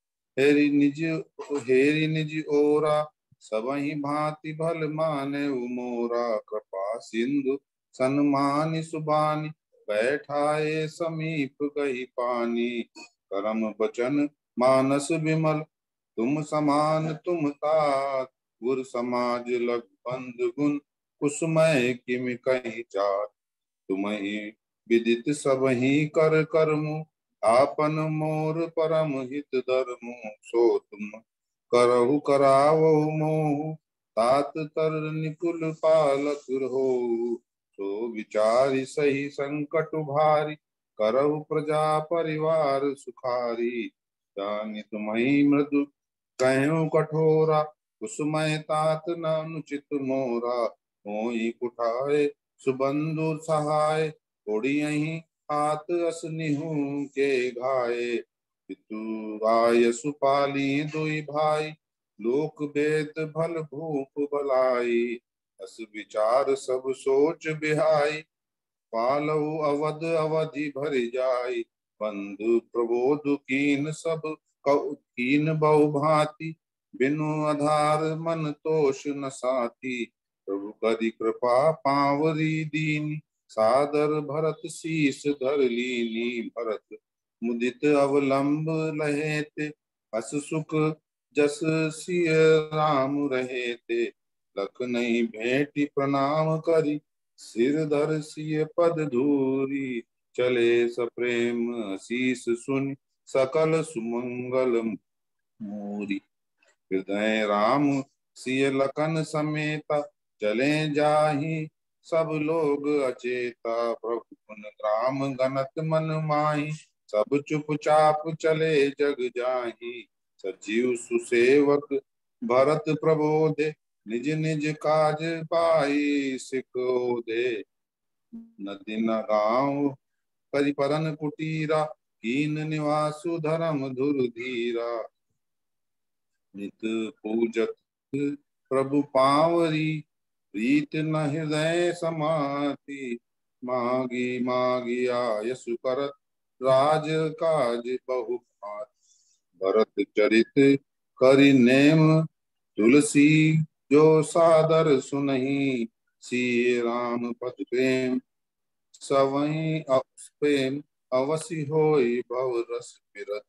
हेरी निज ओरा, सबहि भांति भल माने मोरा। कृपा सिंधु सन्मानि सुबानी, बैठाए समीप गही पानी। करम बचन मानस विमल, तुम समान तुम तात। गुर समाज लग बंधु गुण, कुसुमय किमि कहि जात। तुम्हि विदित सबहि कर करमु, आपन मोर परम हित धर्मु। सो तुम करहु करावहु मोहु, तात तर निकुल पालक रहो। सो विचारि सही संकट भारी, करहु प्रजा परिवार सुखारी। जानि तुम्हि मृदु कहूँ कठोरा, कुसुमय तात न अनुचित मोरा। होई कुठाए सुबंधु सहाय, ओढ़ियहि हाथ अस निहु के घाये। पितु आय सुपाली दुई भाई, लोक वेद भल भूप भलाई। अस विचार सब सोच बिहाई, पालहु अवध अवधि भर जाई। बंधु प्रबोध कीन सब कीन बहु भांति, बिनु आधार मन तोष न साथी। प्रभु करी कृपा पावरी दीनी, सादर भरत शीस धर लीनी। भरत मुदित अवलंब लहे ते, हस सुख जस सिय राम रहे ते। लख नहीं भेंटी प्रणाम करी, सिर धर सिय पद धूरी। चले सप्रेम शीस सुन, सकल सुमंगल मूरी। हृदय राम सिय लखन समेता, चले जाहि सब लोग अचेता। प्रभु गुण ग्राम गनत मन माहि, सब चुपचाप चले जग जाहि। सजीव सुसेवक भरत प्रबोधे, निज निज काज पाई सिकोधे। नदी न गाँव परिपरन कुटीरा, कीन निवासु धर्म धुर धीरा। नित पूजत प्रभु पावरी, प्रीत न हृदय समाति। मागी मागी आयसु करत, राज काज बहु भांति। भरत चरित करि नेम तुलसी, जो सादर सुनहि। सिय राम पद प्रेम, सवहि प्रेम अवसि होई भव रस बिरत।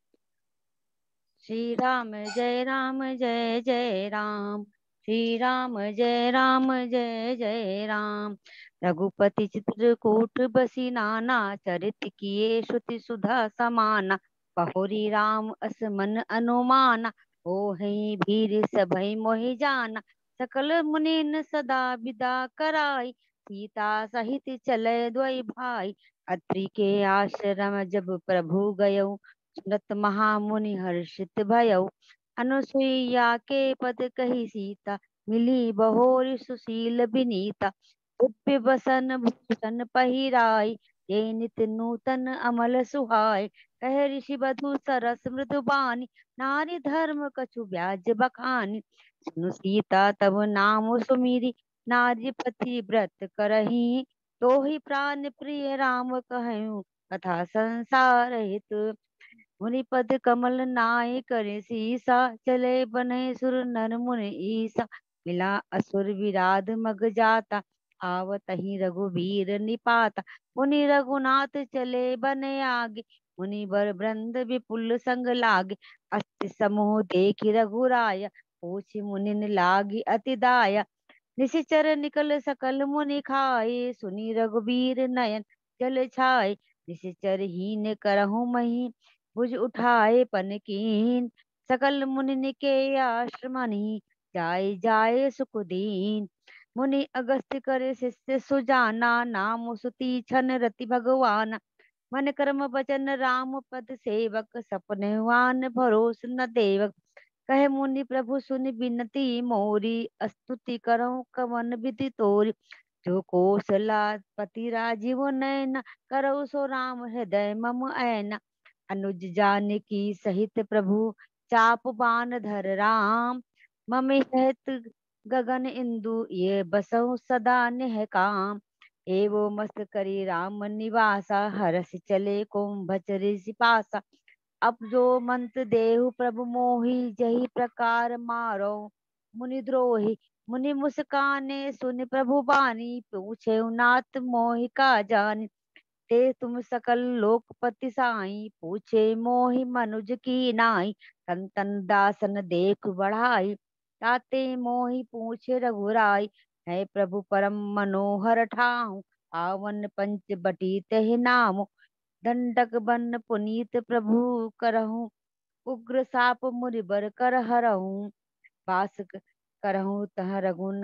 श्री राम जय राम जय जय राम, श्री राम जय राम जय जय राम। रघुपति चित्रकूट बसी नाना, चरित किए श्रुति सुधा समाना। बहुरी राम अस मन अनुमाना, होहि भीर सभई मोहि जाना। सकल मुनीन सदा विदा कराई, सीता सहित चले द्वै भाई। अत्रि के आश्रम जब प्रभु गयऊ, सुनत महामुनि हर्षित भयऊ। अनुसुईया के पद कही सीता, मिली बहोर सुशील बिनीता। दिव्य बसन भूषण पहिराई, ये नित नूतन अमल सुहाय। कह ऋषि बधु सरस मृदु बानी, नारी धर्म कछु ब्याज बखानी। सुनु सीता तब नाम सुमीरी, नारी पति व्रत करही। तो ही प्राण प्रिय राम कहूँ, कथा संसार हित। मुनिपद कमल नाय करे सीसा, चले बने सुर नर मुनि ईसा। मिला असुर विराध मग जाता, आवतहि रघुबीर निपाता। मुनि रघुनाथ चले बने आगे, मुनि बर वृंद विपुल संग लागे। अस्त समूह देखि रघुराया, पूछि मुनिन लागी अति दाया। निशिचर निकल सकल मुनि खाए, सुनि रघुबीर नयन जल छाए। निशिचर हीन करहु मही, भुज उठाए पन कीन। सकल मुनि के आश्रमनि, जाय जाय सुख दीन। मुनि अगस्त्य करे शिष्य सुजाना, नाम सुति छन रति भगवान। मन कर्म वचन राम पद सेवक, सपनेवान भरोस न देवक। कहे मुनि प्रभु सुनि बिनती मोरी, स्तुति करहु कवन विधि तोरी। जो कौशलापति राजीव नयन, करहु सो राम हृदय मम ऐना। अनुज जानकी सहित प्रभु, चाप बान धर राम। मम सहित गगन इंदु, ये बसहु सदा नेह काम। एवो मस्त करी राम निवासा, हरस चले कुंभचरी सिपासा। अब जो मंत देहु प्रभु मोहि, जही प्रकार मारो मुनि द्रोही। मुनि मुस्काने सुनि प्रभु बानी, पूछे नाथ मोहि का जानी। ते तुम सकल लोकपति साई, पूछे मोहि मनुज की नाई। तन तन दासन देख बढ़ाई, ताते मोहि पूछे रघुराई। है प्रभु परम मनोहर ठाऊ, आवन पंच बटी तहि नाम। दंडक बन पुनीत प्रभु करहूँ, उग्र साप मुरिबर कर हरहूँ। वास करहूँ तह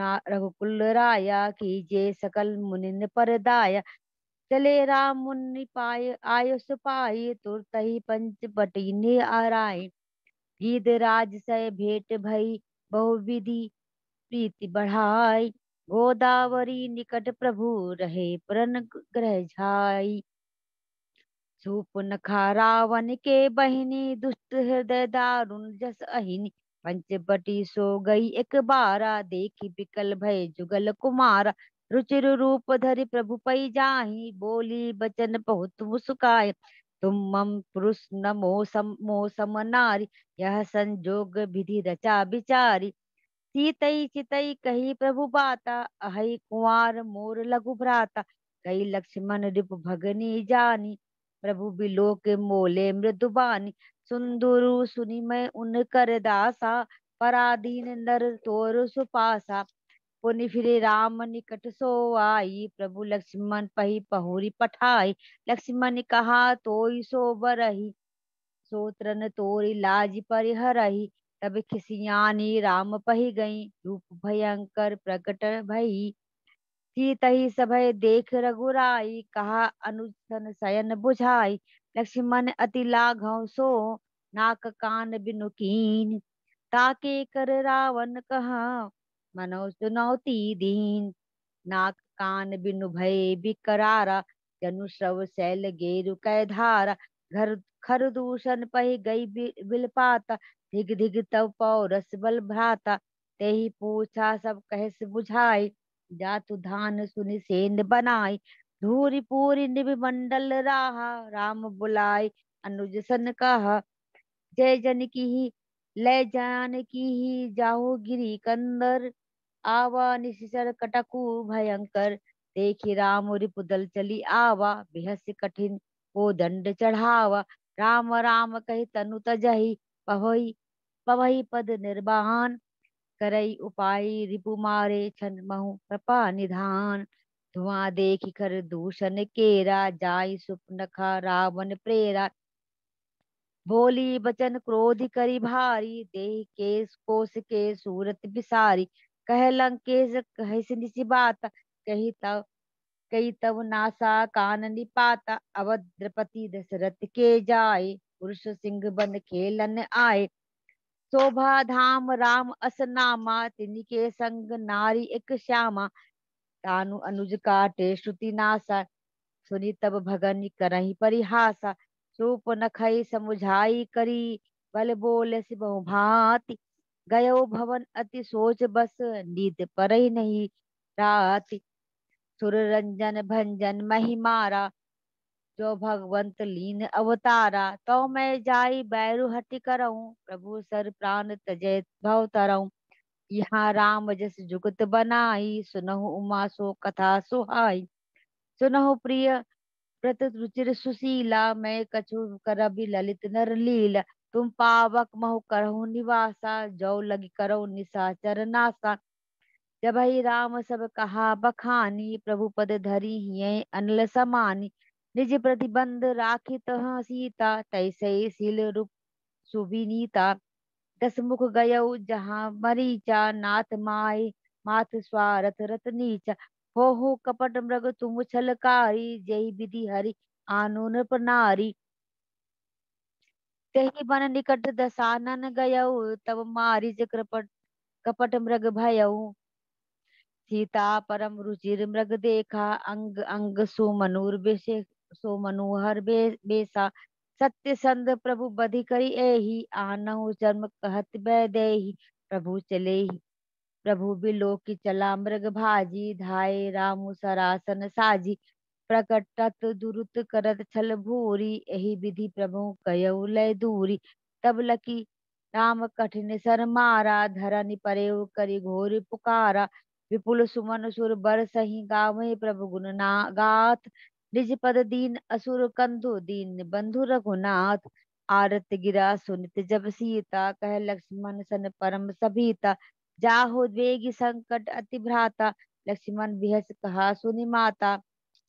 रघुकुल राया, कीजे सकल मुनिन पर दाया। चले राम मुनि पाय आयुष पाई, तुरत ही पंच बटीने आराय। गीध राज से भेंट भई, बहु विधि प्रीति बढ़ाई। गोदावरी निकट प्रभु रहे, पुरन ग्रह झाई। सूर्पनखा रावण के बहिनी, दुष्ट हृदय दारुण जस अहिनी। पंचवटी सो गई एक बारा, देखी बिकल भय जुगल कुमारा। रुचिर रूप धरि प्रभु पै जाहि, बोली बचन बहुत मुस्काय। तुम मम पुरुष न मोह सम नारी, यह संजोग विधि रचा बिचारी। सीतई चितई कही प्रभु बाता, अहै कुंवर मोर लघु भ्राता। कई लक्ष्मण रिप भगनी जानी, प्रभु बिलो के मोले मृदु बानी। सुंदुरु सुनि मैं उन कर दासा, पराधीन नर तोर सुपासा। पुनि फिरे राम निकट सो आई, प्रभु लक्ष्मण पही पहुरी पठाई। लक्ष्मण ने कहा तोई सो बरही, सोत्रन तोरी लाज परिहरही। तब खिसियानी राम पही गई, रूप भयंकर प्रकट भई। सीतहि सभय देख रघुराई, कहा अनुज सन शयन बुझाई। लक्ष्मण अति लाघव सो, नाक कान बिनु कीन। ताके कर रावण कहा, मनो चुनौती दीन। नाक कान बिनु भय बिकरारा, जनु श्रव शैल गेरु कै धारा। घर खर दूषण पही गई बिलपाता, धिग धिग तव पौ रस बल भ्राता। तेहि पूछा सब कहस बुझाई, जातु धान सुनि सेन बनाई। धूरी पूरी निभ मंडल राहा, राम बुलाए अनुज सन कहा। जय जनकी ही लय जानकी ही, जाहु गिरी कंदर। आवा निशिचर कटकु भयंकर, देखी राम रिपुदल चली आवा। बेहस कठिन को दंड चढ़ावा, राम राम कहि तनु तजहि। पवई पवई पद निर्वाण, करई उपाय रिपु मारे। छन महु कृपा निधान, धुआं देखि कर दूषण केरा। जाई सुपनखा रावण प्रेरा, बोली बचन क्रोध करी भारी। देहि केस कोस के सूरत बिसारी। कह लंकेश कहिस निसि बात, कही तब नासा कान निपाता। अवध द्रपति दशरथ के जाए, पुरुष सिंह बन खेलन आए। शोभा धाम राम अस नामा, तिनके संग नारी एक श्यामा। तानु अनुज काटे श्रुति नासा, सुनी तब भगन करही परिहासा। सूप नखई समुझाई करी, बल बोले सि बहु भांति। गयो भवन अति सोच बस, नींद परई नहीं राति। सुर रंजन भंजन मही मारा, जो भगवंत लीन अवतारा। तो मैं जाई बैरु हटि करऊं, प्रभु सर प्राण तजय भव तरऊं। यहाँ राम जस जुगत बनाई, सुनहु उमा सो कथा सुहाई। सुनहु प्रिय व्रत रुचिर सुशीला, मैं कछु करबि ललित नर लीला। तुम पावक महु करहु निवासा, जो लगी करहु निशाचर नासा। जब ही राम सब कहा बखानी, प्रभु पद धरी हिये अनल समानी। निज प्रतिबंध राखी तह सीता, तैसे सील रूप सुविनीता। दस मुख गयौ जहाँ मरीचा, नाथ माय माथ स्वारथ रत नीचा। हो कपट मृग तुम छलकारी, जय विधि हरि आनो नृप नारी। तेहि बन निकट दसानन गयौ, तब मारिच कृपट कपट मृग भयऊ। सीता परम रुचिर मृग देखा, अंग अंग सुमनूर बेसे सो मनोहर बेसा। सत्य संध प्रभु बधि करी एही, आनहु जन्म कहत बैदेही। प्रभु चले प्रभु बिलो की चला मृग भाजी, धाये रामु सरासन साजी। प्रकटत दुरुत करत छल भूरी, एही विधि प्रभु कयउ लय दूरी। तब लकी राम कठिन सर मारा, धरनि परेउ करि घोर पुकारा। विपुल सुमन सुर बर सही गावे, प्रभु गुण ना गाथ। निज पद दीन असुर कंदु, दीन बंधु रघुनाथ। आरत गिरा सुनित जब सीता, कह लक्ष्मण सन परम सभीता। जाहु वेगी संकट अति भ्राता, लक्ष्मण बिहस कहा सुनि माता।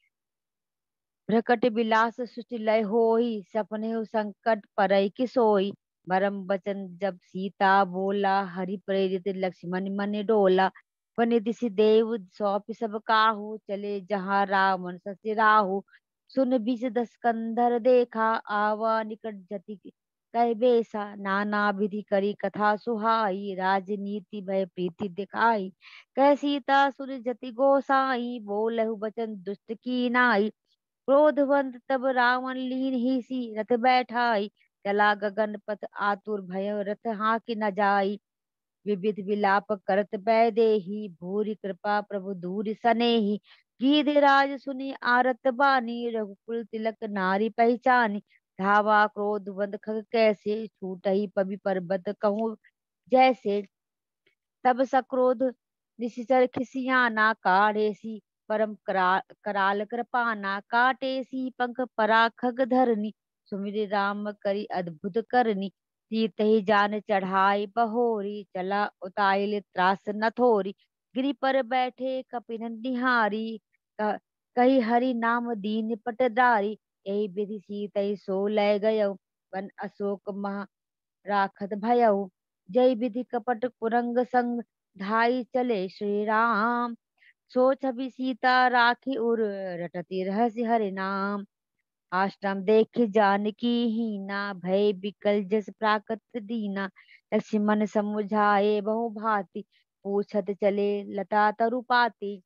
भ्रकट बिलास सुचि लय होई, सपने संकट परई कि सोई। भरम बचन जब सीता बोला, हरि प्रेरित लक्ष्मण मन डोला। वनिदिसि देव सौंपि सब काहू, चले जहाँ रावण ससि राहु। सुन बिच दस कंधर देखा, आवा निकट जति कह बेसा। नाना विधि करी कथा सुहाई, राजनीति भय प्रीति दिखाई। कह सीता सुन जति गोसाई, बोलहु बचन दुष्ट की नाई। क्रोधवंत तब रावण लीन ही सी, रथ बैठाई। चला गगन पथ आतुर भय, रथ हाँकी न जाई। विविध विलाप करत बैदेही, भूरि कृपा प्रभु दूरि सनेही। गीधराज सुनि आरत बानी, रघुकुल तिलक नारी पहचानी। धावा क्रोध बंद खग कैसे, छूटहि पवि पर्वत कहूँ जैसे। तब सक्रोध निशिचर खिसियाना काढ़ेसी परम कराल कृपाना काटेसी पंख पराखग धरनी सुमिर राम करी अद्भुत करनी सीत ही जान चढ़ाई बहोरी चला उताइल त्रास न थोरी गिरि पर बैठे कपिन निहारी कही हरि नाम दीन पटदारी यही विधि सीतई सो ले गयो वन अशोक महा राखत भयऊ जय विधि कपट कुरंग संग धाई चले श्री राम सो छवि सीता राखी उर रटती रहसि हरि नाम आश्रम देख जानकी हीना भय बिकल जस प्राकत दीना लक्ष्मण समुझाए बहु भांति पूछत चले लता तरुपाती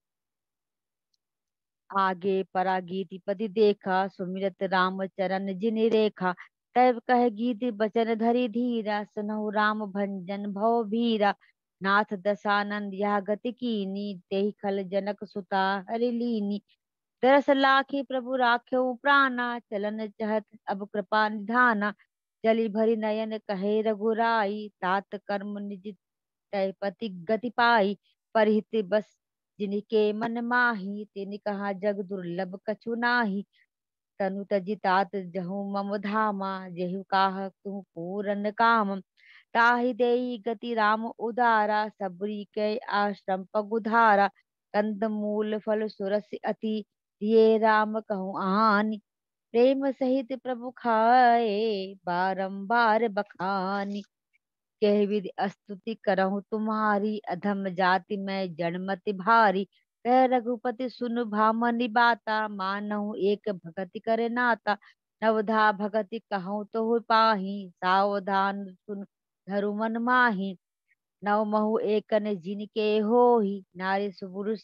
आगे परागीति पति देखा सुमिरत राम चरण जिनि रेखा तब कह गीत बचन धरि धीरा सुनहु राम भंजन भव भीरा नाथ दशानंद यह गति कीनी तेहि खल जनक सुता हरि लीनी दरस लाखी प्रभु राख्यो प्राणा चलन चहत अब कृपा निधाना जलि भरि नयन कहे रघुराई तात कर्म निज तय पति गति पाई परहित बस जिनके मन माही तिन कहा जग दुर्लभ कछु नाही तनु तजि तात जहु मम धामा जेहु काह तू पूरन काम ताहि देहि गति राम उदारा सबरी के आश्रम पगुधारा कंद मूल फल सुरस अति ये राम कहूँ आनी प्रेम सहित प्रभु खाए बारंबार बखानी कह विधि स्तुति करहु तुम्हारी अधम जाति में जन्मति भारी कह रघुपति सुन भामनि बाता मानहु एक भगति करे नाता नवधा भगति कहूँ तो पाही सावधान सुन धरु मन माही नव महु एकन जिनके होही नारी सुपुरुष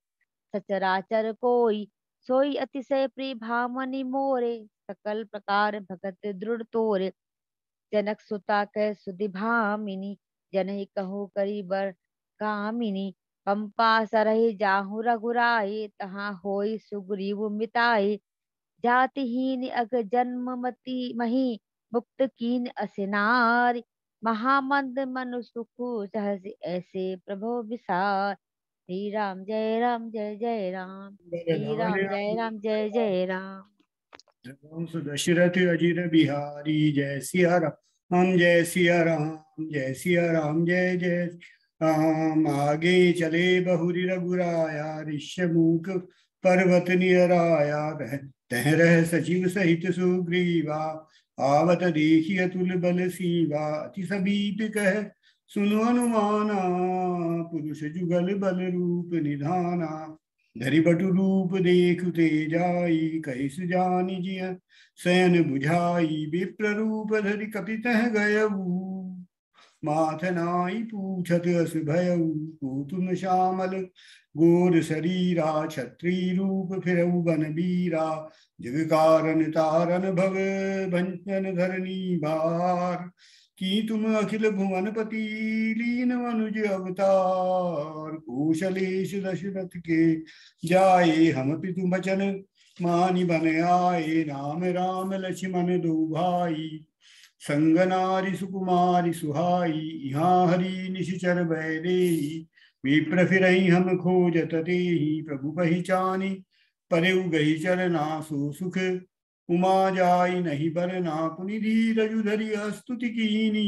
सचराचर कोई सोई अतिशय प्रिय भामनि मोरे सकल प्रकार भगत दृढ़ तोरे जनक सुता कह सुधि भामिनी जनहि कहु करी बर कामिनी पंपा सरहि जाहु रघुराई तहाँ होई सुग्रीव मिताई जातिहीन अग जन्म मति मही मुक्त कीन असिनारी महामंद मनु सुखु सहसि ऐसे प्रभु विसार श्री राम जय राम जय जय राम श्री राम जय राम जय जय राम रघुवंश दशरथ अजिर बिहारी जय सिया राम जय सिया राम जय सिया राम जय जय राम आगे चले बहुरी रघुराया ऋष्यमुख पर्वत निराया तह रह सचिव सहित सुग्रीवा आवत देखी अतुल बल सीवा अति समीप कह सुनो अनुमाना पुरुष जुगल बल रूप निधाना धरि बटु रूप देखते जाई कैस जानि जिय सैन बुझाई विप्र रूप धरि कपितः गयऊ माथ नाई पूछत अस भयऊ पूतुम श्यामल गोर शरीरा छत्री रूप फिरऊ बन बीरा जग कारण तारन भव भंजन धरनी भार की तुम अखिल भुवनपति लीन मनुज अवतार कौशलेश दशरथ के जाए हम पितु बचन मानि बन आए राम राम लक्ष्मण दो भाई संग नारी सुकुमारी सुहाई यहाँ हरि निशिचर बैदेही विप्र फिरहि हम खोजत तेहि प्रभु पहिचानी परेउ गही चरना सो सुख उमा जाई नहीं बरना पुनि धीरजु धरि स्तुति कीनी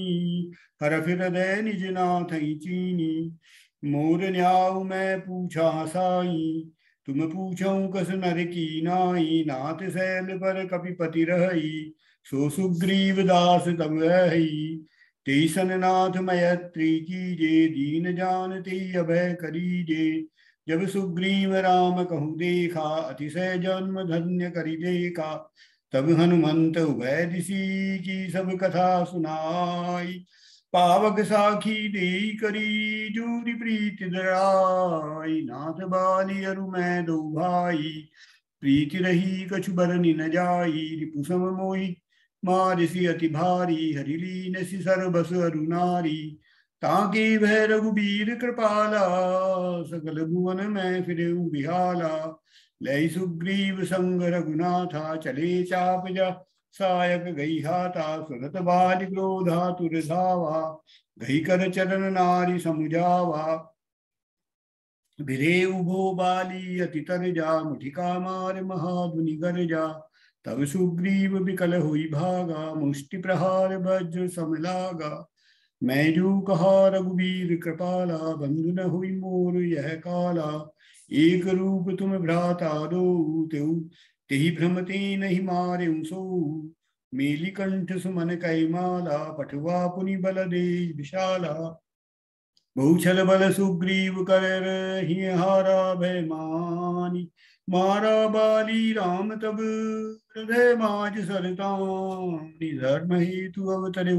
हर फिर दय निज नाथ चीनी मोर न्याऊ मैं पूछा साई तुम पूछऊ कस नर की नाई नाथ सैल पर कपिपति रही सो सुग्रीव दास तब रही तेसन नाथ मैत्री कीजे दीन जानते अभय करीजे जब सुग्रीव राम कहु देखा अतिशय जन्म धन्य करि देखा तब हनुमंत उभय दिशी की सब कथा सुनाई पावक साखी दे करी जोरी प्रीति दराई नाथ बाली अरु मैं दो भाई प्रीति रही कछु बरनी न जाई रिपु सम मोहि मारिसी अति भारी हरिलीन सि सरबस अरु नारी ताके भय रघुबीर कृपाला सकल भुवन में फिरेउ बिहाला लय सुग्रीव संग रघुनाथा चले चाप जा सायक गई हाथा सुरत बाल क्रोधा तुर धावा गई कर चरण नारी समुझावा बिरे उभो बाली अति तर जा मुठिका मार महाधुनि गर जा तब सुग्रीव विकल हुई भागा मुष्टि प्रहार वज्र समलागा मैं जो कहा रघुवीर कृपाला बंधु न हुई मोर यह काला एक रूप तुम भ्राता दो तेऊ तेहि भ्रमते नहीं मारे सो मेली कंठ सुमन कई माला पटुआ पुनि बल दे विशाला बहुछल बल सुग्रीव कर ही हारा भय मानी मारा बाली राम तब हृदय माज सरतानी धर्म हेतु अवतरे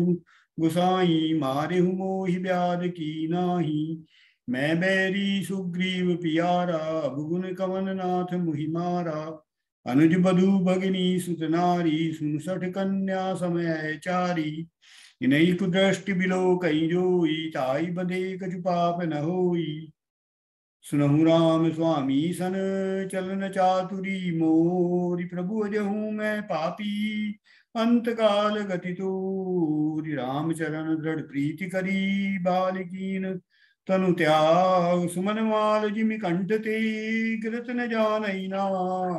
गुसाई मारे मोहि व्याध की नाही मैं बैरी सुग्रीव पियारा भुगुन कवन नाथ मुहि मारा अनुज बधु भगिनी सुत नारी सुनसठ कन्या समय चारी इनई कुदृष्टि बिलो कई जोई ताई बधे कछु पाप न होई सुनहु राम स्वामी सन चलन चातुरी मोरी प्रभु अजहूँ मैं पापी अंत काल गति तोरी राम चरण दृढ़ प्रीति करी बालिकीन तनु त्याग सुमन माल जिमि कंठ ते गिरत न जानई ना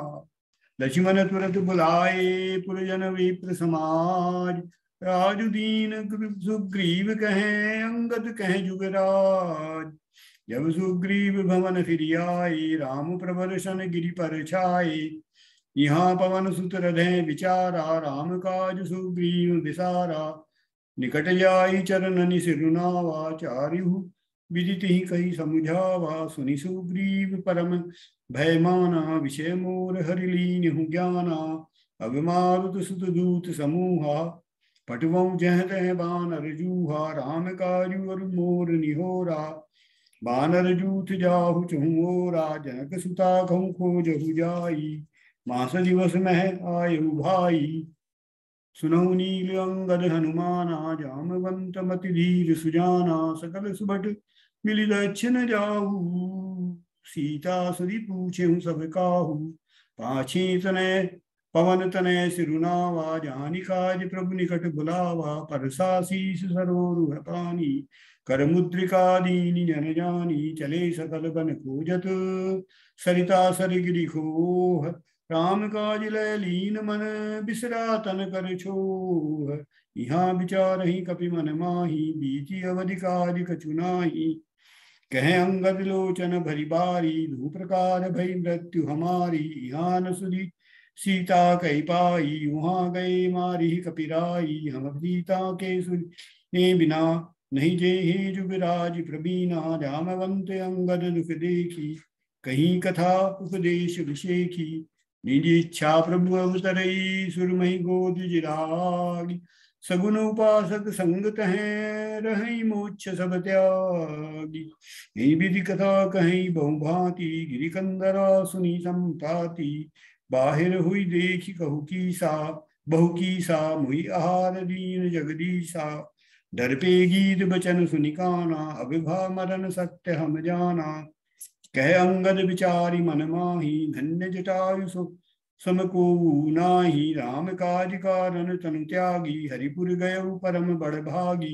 लक्ष्मण तुरत बुलाए पुरजन विप्र समाज राजुदीन सुग्रीव कहें अंगद कहें जुगराज जब सुग्रीव भवन फिर आए राम प्रबर्शन गिरि पर छाए यहाँ पवन सुत हृदय विचारा राम काज सुग्रीव विसारा निकट जाई चरणनि सिरुनावा चारिहु विदित ही कही समुझावा सुनि सुग्रीव परम भय माना विषय मोर हरिलीन हूँ ज्ञाना अब मारुत सुत दूत समूहा पटवों जह तह बानर जूहा राम काजु और मोर निहोरा बानर जूथ जाहु चहुओरा जनक सुता कहूँ खोजहु जाई मास दिवस मह आयु भाई सुनहु नील अंगद हनुमाना जामवंत मति धीर सुजाना सकल सुभट मिली दक्षिण जाहू सीता सुरी पूछे हूँ सब काहू पाछी तनय पवन तनय सिरुनावा जानी काज प्रभु निकट बुलावा परसा शीस सरोरु है पानी कर मुद्रिका दीनी जन जानी चले सकल बन खोजत सरिता सरगिरि खोह राम काज लय लीन मन बिसरा तन कर छोह यहाँ विचार ही कपि मन माही बीती अवधि काज कछु नाही कहे अंगद लोचन भरी बारी धू प्रकार भई मृत्यु हमारी यहाँ न सुधी सीता कही पाई वहां गए मारी कपिराई हम सीता के सुने बिना नहीं जे ही जुगराज प्रवीणा जामवंत अंगद दुख देखी कहीं कथा उपदेश विषेखी निज इच्छा प्रभु अवतरई सुरमई गोद जिरागी सगुन उपासक संगत हैं रही मोक्ष सब त्यागी यही विधि कथा कहीं बहुभांति गिरिकंदरा सुनी संताति बाहिर हुई देखी कहु की सा बहु की सा मुई आहार दीन जगदीशा डर पे गीत बचन सुनिकाना अभिभा मरण सत्य हम जाना कह अंगद विचारी मन माही धन्य जटायु समको नाही राम काज कारण तनु त्यागी हरिपुर गयो परम बड़ भागी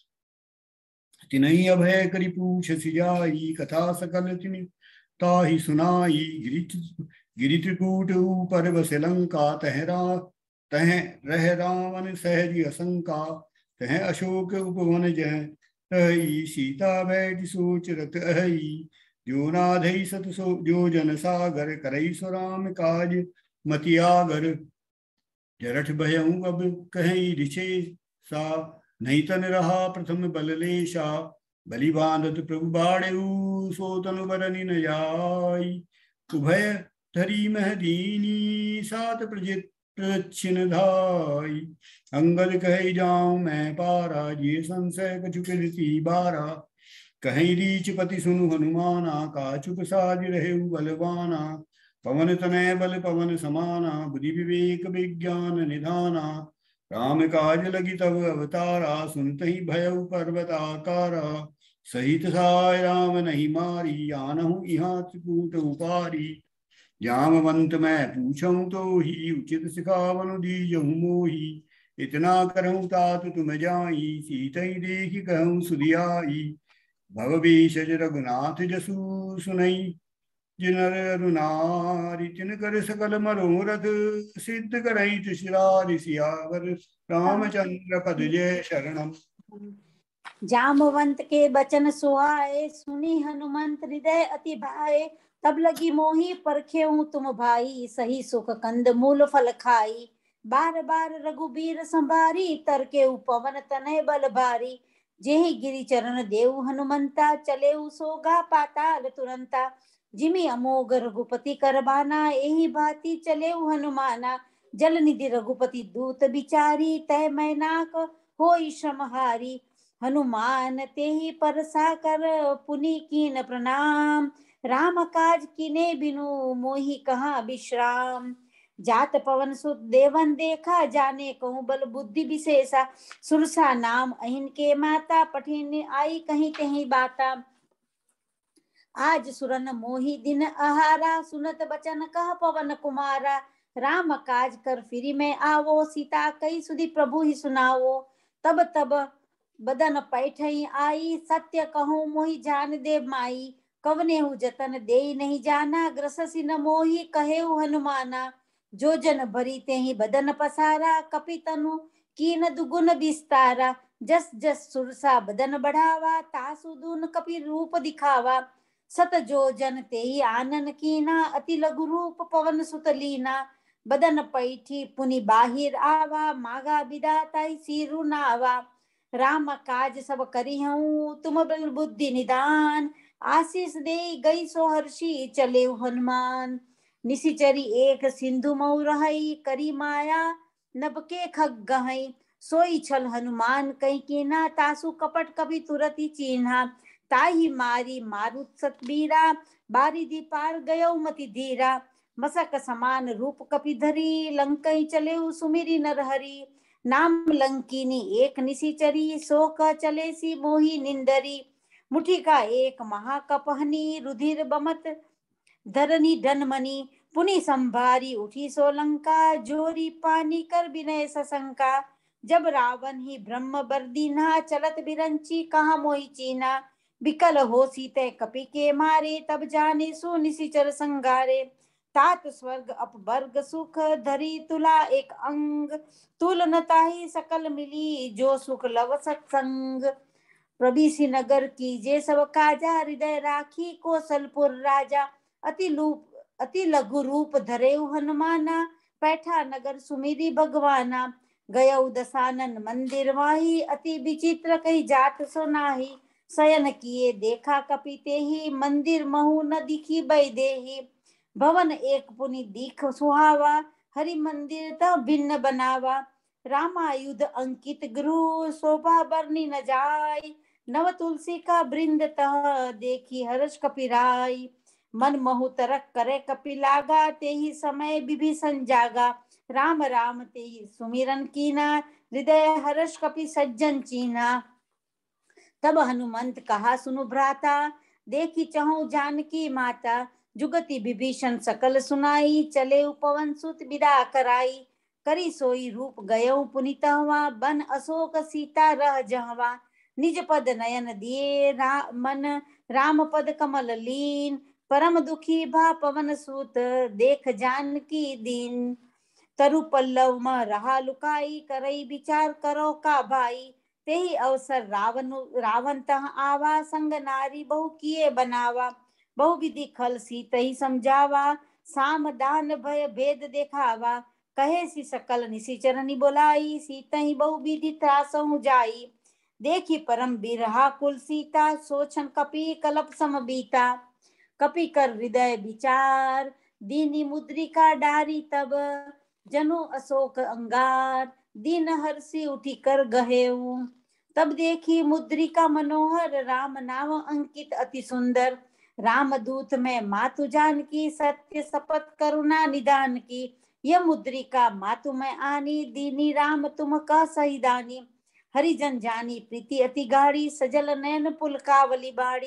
तिनहि अभय करि पूछ सिजाई कथा सकल तिनि ताहि सुनाई गिरि त्रिकूट ऊपर बस लंका तह रह रावण सहज असंका तह अशोक उपवन जह रही सीता बैठ सोच रत अहि जो नाधई सत सो जो जन सागर करई सो राम काज मतियागर जरठ भयऊ अब कहीं रिचे सा नहीं तन रहा प्रथम बललेशा बलि बांधत प्रभु बाड़ेऊ सो तनु बरनि न जाई उभय धरी महदीनी सात प्रजित प्रदक्षिण धाई अंगद कही जाऊं मैं पारा ये संशय कछु कीर्ति बारा कहीं रीच पति सुनु हनुमाना काचुक साज रहे बलवाना पवन तनय बल पवन समाना बुद्धि विवेक विज्ञान निधाना राम काज लगी तब अवतारा सुनत ही भयउ पर्वताकारा सहित साय राम नहीं मारी आनहु यहाँ त्रिकूट उपारी जामवंत मैं पूछूं तो ही उचित सिखावनु दीजहु मोही। इतना करहूँ तात तुम जाई सीतई देखी कहूँ सुधियाई। भव बीशज रघुनाथ जसु सुनई जिनर अरुनारी तिनकर सकल मनोरथ सिद्ध करई तुषारि सियावर रामचंद्र पद जय शरणम। जामवंत के बचन सुहाए सुनी हनुमंत हृदय अति भाए। तब लगी मोही परखे तुम भाई सही सुख कंद मूल फल खाई। बार बार रघुबीर संभारी तरके पवन तनय बल भारी। जेहि गिरि चरण देव हनुमंता चले सोगा पाताल तुरंता। जिमि अमोघ रघुपति करबाना एहि भांति चले हनुमाना। जल निधि रघुपति दूत बिचारी तय मैनाक होई श्रमहारी। हनुमान तेहि परसा कर पुनि कीन प्रणाम। राम काज कीने बिनु मोहि कहाँ विश्राम। जात पवन सुत देवन देखा जाने कहूँ बल बुद्धि विशेषा। सुरसा नाम अहिन के माता पठिन आई कहीं कहीं बाता। आज सुरन मोहि दिन आहारा सुनत बचन कह पवन कुमारा। राम काज कर फिरी मैं आवो सीता कई सुधि प्रभु ही सुनावो। तब तब बदन पैठई आई सत्य कहूँ मोहि जान दे माई। कवने हु जतन दे नहीं जाना ग्रससी न मोहि कहे हनुमाना। जो जन भरी ते ही बदन पसारा कपि तनु कीन दुगुन विस्तारा। जस जस सुरसा बदन बढ़ावा तासु दून कपि रूप दिखावा। सत जो जन ते ही आनन कीना अति लघु रूप पवन सुत लीना। बदन पैठी पुनि बाहिर आवा मागा विदाताई सिरु नावा। राम काज सब करी हूँ तुम बल बुद्धि निदान। आशीष दे गई सो हर्षी चले हनुमान। निशिचरी एक सिंधु मऊ रहई करी माया नभ के खग गहई। सोई छल हनुमान कई कीना तासु कपट कभी तुरत ही चीन्हा। ताही मारी मारुत सतबीरा बारिधि पार गयो मति धीरा। मसक समान रूप कपि धरी लंकई चले सुमिरी नरहरि। नाम लंकिनी एक निशिचरी शोक चले सी मोही निंदरी। मुठी का एक महाकपहनी रुधिर बमत धरनी डनमनी। पुनि संभारी उठी सो लंका जोरी पानी कर विनय सशंका। जब रावण ही ब्रह्म बरदीना चलत बिरंची कहा मोही चीना। विकल हो सीते कपि के मारे तब जाने सो निशिचर संगारे। तात स्वर्ग अपवर्ग सुख धरी तुला एक अंग। तुल न ताहि सकल मिली जो सुख लव सत्संग। प्रभीसी नगर कीजे सब काजा हृदय राखी कौशलपुर राजा। अति लघु रूप धरे हनुमाना पैठा नगर सुमिरी भगवाना। गयौ दसानन मंदिर माही अति विचित्र कही जात सो नाही। शयन किए देखा कपि तेहि मंदिर महु न दिखी बै देहि। भवन एक पुनि दीख सुहावा हरि मंदिर तह भिन्न बनावा। रामायुध अंकित गृह शोभा बरनी न जाय। नव तुलसी का वृंद तह देखी हर्ष कपिराई। मन महु तरक करे कपि लागा तेहि समय विभीषण जागा। राम राम तेहि सुमिरन कीना हृदय हर्ष कपि सज्जन चीना। तब हनुमंत कहा सुनु भ्राता देखी चहु जानकी माता। जुगति विभीषण सकल सुनाई चले पवन सुत विदा कराई। करी सोई रूप गयौ पुनितहवा बन अशोक सीता रह जहवा। निज पद नयन दिए मन राम पद कमल लीन। परम दुखी भा पवन सुत देख जानकी दीन। तरु पल्लव म रहा लुकाई करई विचार करो का भाई। तेहि अवसर रावण तह आवा संग नारी बहु किए बनावा। बहु विधि खल सीतहि समझावा साम दान भय भेद देखावा। कहे सी सकल निशिचरनि बोलाई सीतहि बहु विधि त्रासहु जाई। देखी परम बिरहा कुल सीता सोचन कपि कलप सम बीता। कपि कर हृदय विचार दीनी मुद्रिका डारी तब। जनु अशोक अंगार दीन हर्षि उठी कर गहेऊ। तब देखी मुद्रिका मनोहर राम नाम अंकित अति सुंदर। राम दूत में मातु जानकी सत्य शपथ करुणा निदान की। यह मुद्रिका मातु में आनी दीनी राम तुम कह सही दानी। हरिजन जानी प्रीति अति गाढ़ी सजल नयन पुलकावली बाड़ी।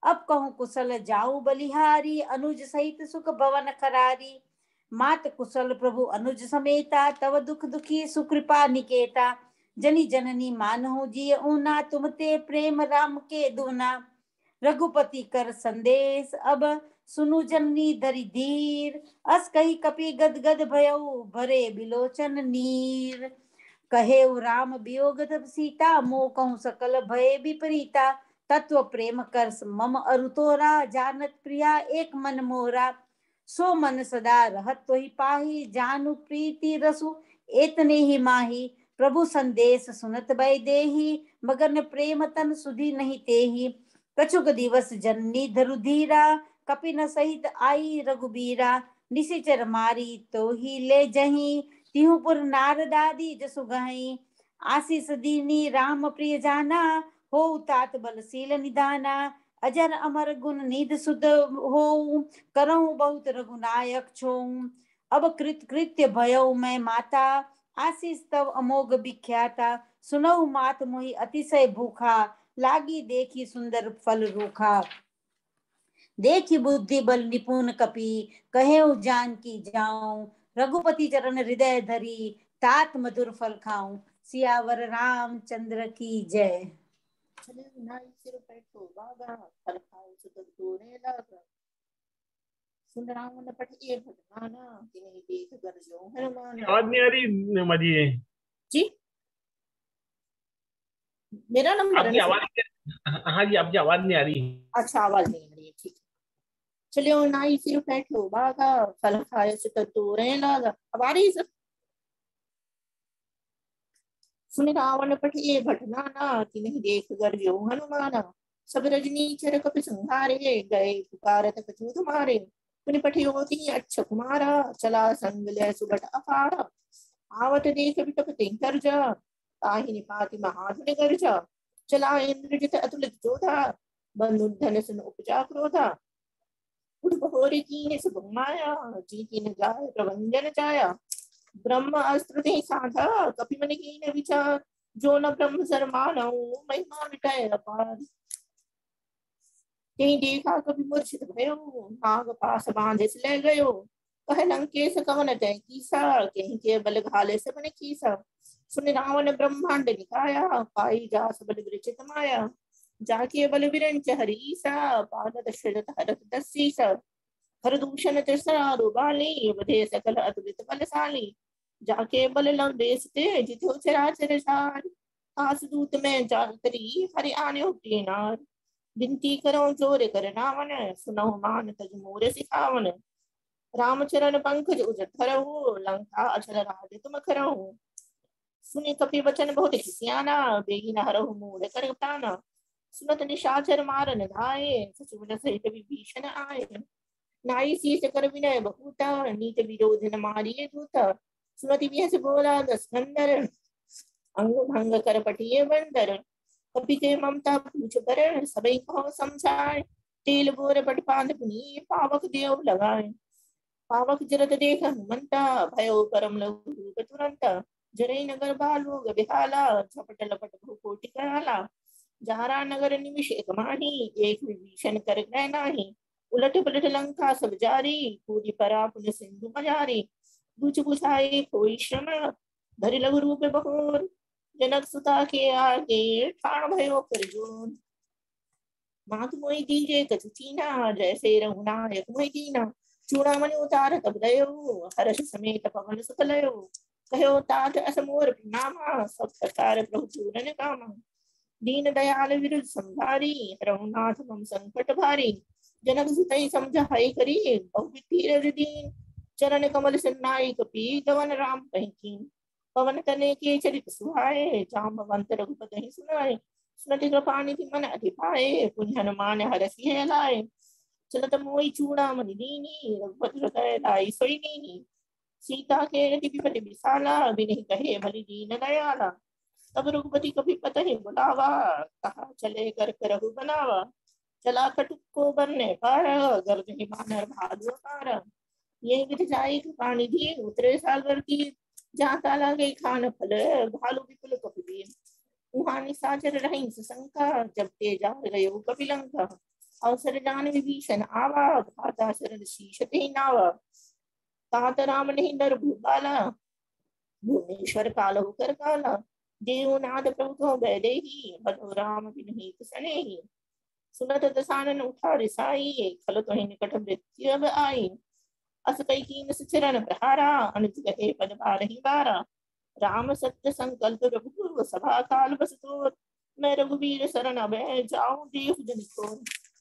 अब कहूँ कुशल जाऊ बलिहारी, अनुज सहित सुख भवन करारी। मात कुशल प्रभु अनुज समेता, तव दुख दुखी सुकृपा निकेता। जनी जननी मानहु जिय ऊना, तुम ते प्रेम राम के दूना। रघुपति कर संदेश अब सुनु जननी धरि धीर, अस कही कपि गद गद भयउ, भरे बिलोचन नीर। कहे राम वियोग तब सीता, मोह कहूँ सकल भय विपरीता। तत्व प्रेम कर मम अरु तोरा, जानत प्रिया एक मन मोरा। सो मन सदा रहत तो ही पाही, जानु प्रीति रसु एतने ही माही। प्रभु संदेश सुनत भय देही, मगन प्रेम तन सुधी नहीं तेही। कछुक दिवस जननी धरु धीरा, कपिन सहित आई रघुबीरा। निशिचर मारी तो ही ले जही, तिहुपुर नारदादी जसु गहई। आशीष दीनी राम प्रिय जाना, हो तात बलशील निदाना। अजर अमर गुण निध सुध हो, करहु बहुत रघुनायक छोऊ। अब कृत कृत्य भयउ मैं माता, आशीष तव अमोघ विख्याता। सुनऊ मात मोहि अतिशय भूखा, लागी देखी सुंदर फल रूखा। देखी बुद्धि बल निपुण कपि, कहेउ जानकी जाऊं। रघुपति चरण हृदय धरी, तात मधुर फल खाऊं। सियावर रामचंद्र की जय। आवाज नहीं आ रही मजी जी, मेरा नंबर आपकी आवाज, हाँ जी आपकी आवाज नहीं आ रही। अच्छा, आवाज नहीं आ रही है, ठीक है। चलियो नाई सिर बैठो बागा, फल खाए सुत तोरे लागा। अब आ रही है सब। सुन रावण पठिए भटनाना, कि नहीं देख गर्जो हनुमाना। सब रजनी चर कपि संहारे, गए पुकारत कछु तुम्हारे। पुनि पठियो तिनि अच्छा कुमारा, चला संग ले सुबट अपारा। आवत देख बिटप गर्जा, ताहि निपाति महाधुनि गर्जा। चला इंद्रजित अतुलित जोधा, बंधु धनुष उपजा क्रोधा। उठ बहोरी कीन सब माया, जीति न जाय प्रभंजन जाया। ब्रह्म अस्त्र ते साधा, कपि मन कीन विचार। जो न ब्रह्म सर मानौ, महिमा मिटाय अपार। कहीं देखा कभी मूर्छित भयो, नाग पास बांधे से ले गयो। कह लंकेश कवन तय कीसा, कहीं के बल घाले से बने कीसा। सुन रावण ब्रह्मांड निकाया, पाई जास बल विरचित माया। जाके बल विरंच हरीसा, पाद दशरथ हरत दसीसा। हर दूषण तिसरा बाली, वधे सकल अद्भुत बलशाली। जाके बल लंकेश ते जितो चराचर सार। आस दूत में जातरी, हरि आने उठे नार। विनती करो जोर कर रावण, सुनहु मान तज मोर सिखावन। रामचरण पंकज उज धरहु, लंका अचल राज तुम करहु। सुनि कपि वचन बहुत सियाना, बेगी न हरहु मूढ़ कर प्राणा। सुनत निशाचर मारन धाये, सचिव सहित विभीषण आए। नाई शीस कर विनय बहुता, नीत विरोध न मारिए दूता। सुमति बिहस बोला दस कंदर, अंग भंग कर पटिए बंदर। कपि के ममता पूछ कर, सबई कहो समझाए। तेल बोर पट पान पुनी, पावक देव लगाए। पावक जरत देख हनुमंता, भयो परम लघु रूप तुरंता। जरई नगर बालोग बिहाला, झपट लपट भूकोटि कराला। जहारा नगर निमिष एक माही, एक विभीषण कर गए नाही। उलट पलट लंका सब जारी, पूरी परा पुन सिंधु मजारी। बुझ बुझाए कोई श्रम, धरि लघु रूप बहोर। जनक सुता के आगे, ठाण भयो कर जोर। मात मोहि दीजे कछु चीना, जैसे रघुनायक मोहि दीना। चूड़ामणि उतार तब दयो, हर्ष समेत पवन सुत लयो। कहो तात अस मोर प्रणामा, सब प्रकार प्रभु पूरन कामा। दीन दयाल विरुद्ध संभारी, रघुनाथ मम संकट भारी। जनक सुतई समझाई करी, बहुविधि दीन। चरण कमल सन्नाई कपि, गवन राम पहिकीन। पवन तने के चरित सुहाए, जाम्बवंत रघुपति ही सुनाए। सुनति कृपानिधि मन अति पाए, पुनि हनुमान हरषि लाए। चलत मोहि चूड़ामणि दीनी, रघुपति हृदय लाई सोई नीनी। सीता के यदि विपति विशाला, बिनहि कहे भली दीन दयाला। तब रघुपति कपि पतहि बुलावा, कहा चले कर करहु बनावा। चला कटुक को बरने पारा, गर्दनि बानर भालु अपारा। ये विधि जाई कृपानिधि, उतरे सागर तीर। जहाँ ताला गई खान फल, भालू विपुल कपिवीर। वहाँ निशाचर रही सशंका, जब तेजा गयो कपिलंका। अवसर जान विभीषण आवा, घाता शरण शीश ते नावा। तात राम नहीं डर भूपाला, भुवनेश्वर कालहु कर काला। देवनाथ प्रभु तो बैदेही, बधु राम विनीत सनेही। सुनत दसानन उठा रिसाई, खल तो निकट मृत्यु अब आई। अस कई कीन चरण प्रहारा, अनुज कहे पद बारही बारा। राम सत्य संकल्प रघुपुर, सभा काल बस तोर। मैं रघुवीर शरण अभय जाऊं, देव जन को।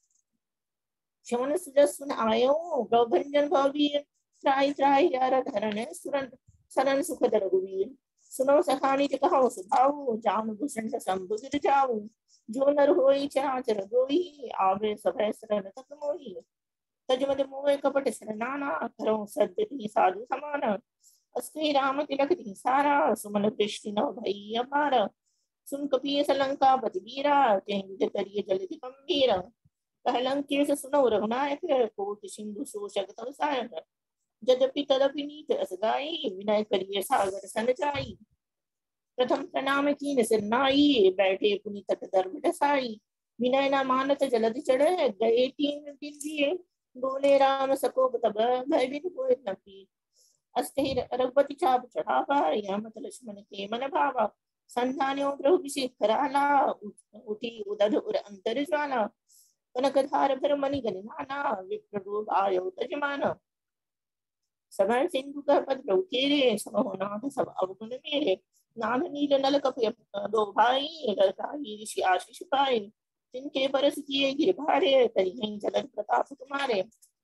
शमन सुजस सुन आयो, भवभंजन भववीर। त्राहि त्राहि यार धरन सुरन, सरन सुखद रघुवीर। सुनो सखानी कहो सुभाऊ, जाम भूषण शंभु गिर जाऊ। जो नर होई चराचर दोई, आवे सभय शरण तक मोही। तजमद मोह कपट शरनाना, करो सद्य ती साधु समाना। अस्ति राम तिलक ती सारा, सुमन दृष्टि न भई अपार। सुन कपीस लंका पति वीरा, तेहि करिए जलधि गंभीर। कहलंकेश सुनो रघुनायक, कोटि सिंधु शोषक तव सायक। यद्यपि तदपि नीत अस गाई, विनय करिए सागर सन जाई। प्रथम प्रणाम कीन सिर नाई, बैठे पुनि तट धर्म डसाई। विनय न मानत जलधि चढ़े, गए 3 दिन दिए। बोले राम सकोप तब, भय बिन कोय न की। अष्टहि रघुपति चाप चढ़ावा, यमत लक्ष्मण के मन भावा। संधान्यो प्रभु विषेक कराला, उठी उदध उर अंतर ज्वाला। कनक धार भर मणि गण नाना, विप्र रूप आयो तजमाना। सभर सिंधु का पद प्रभु तेरे, सब हो नाथ सब अवगुण मेरे। नान नील नल कपि दो भाई, ललकारी ऋषि आशीष पाए। जिनके बरस किए गिर भारे, तरिहीं जलद प्रताप तुम्हारे।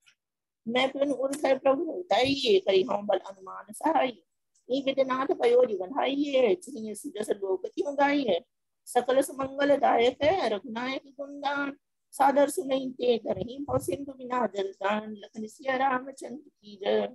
मैं पुन उर्धर प्रभु उताइए, करी हम बल अनुमान सहाय। ई विदनाथ पयोधि बंधाइए, जिन्हें सुजस लोक क्यों गाइए। सकल सुमंगल दायक है, रघुनायक गुणगान। सादर सुनई ते करहीं भव सिंधु बिना जल जान। लखन सिया रामचंद्र की जय।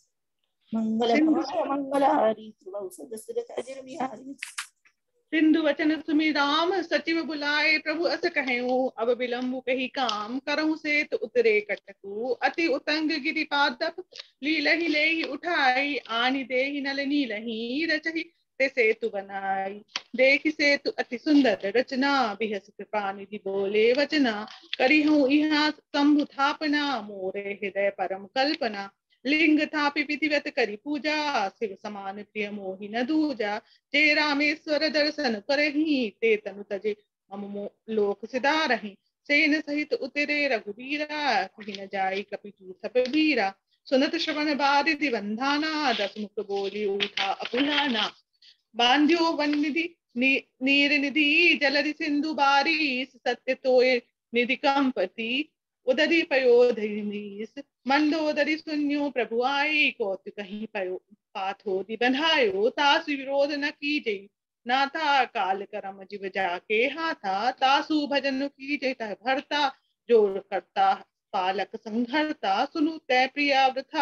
मंगल भवन मंगल हारी, ध्रुव दशरथ अजर बिहारी। सिंधु वचन सुमिराम, सचिव बुलाए प्रभु अस कहूँ। अब विलंबु कही काम, करहु सेत उतरे कटकु। अति उतंग गिरि पादप, लीलहि लेहि उठाई। आनि देहि नल नीलहि, रचहि ते सेतु बनाई। देखि सेतु अति सुंदर रचना, बिहस कृपा निधि बोले वचना। करिहूँ इहाँ शंभु थापना, मोरे हृदय परम कल्पना। लिंग थापि विधिवत करी पूजा, शिव समान प्रिय मोहि न दूजा। जे रामेश्वर दर्शन करहि, ते तनु तजे मम लोक सिधारहि। सेन सहित उतरे रघुबीरा, कहीं न जाई कपि तूथप बीरा। सुनत श्रवण बारिधि बंधाना, दस मुख बोली उठा अपुलाना। बांध्यो वन निधि नीर निधि, जलधि सिंधु बारी। सत्य तोय निधि कंपति, उदधि पयोधि। मंदोदरी सुन्यो प्रभु आई, कौतु कहीं पयो पाथोदि बंधायो। तासु विरोध न कीजे, नाथा काल करम जिव जाके हाथा। तासु भजन कीजे तह भरता, जोर करता पालक संघरता। सुनु तै प्रिया वृथा,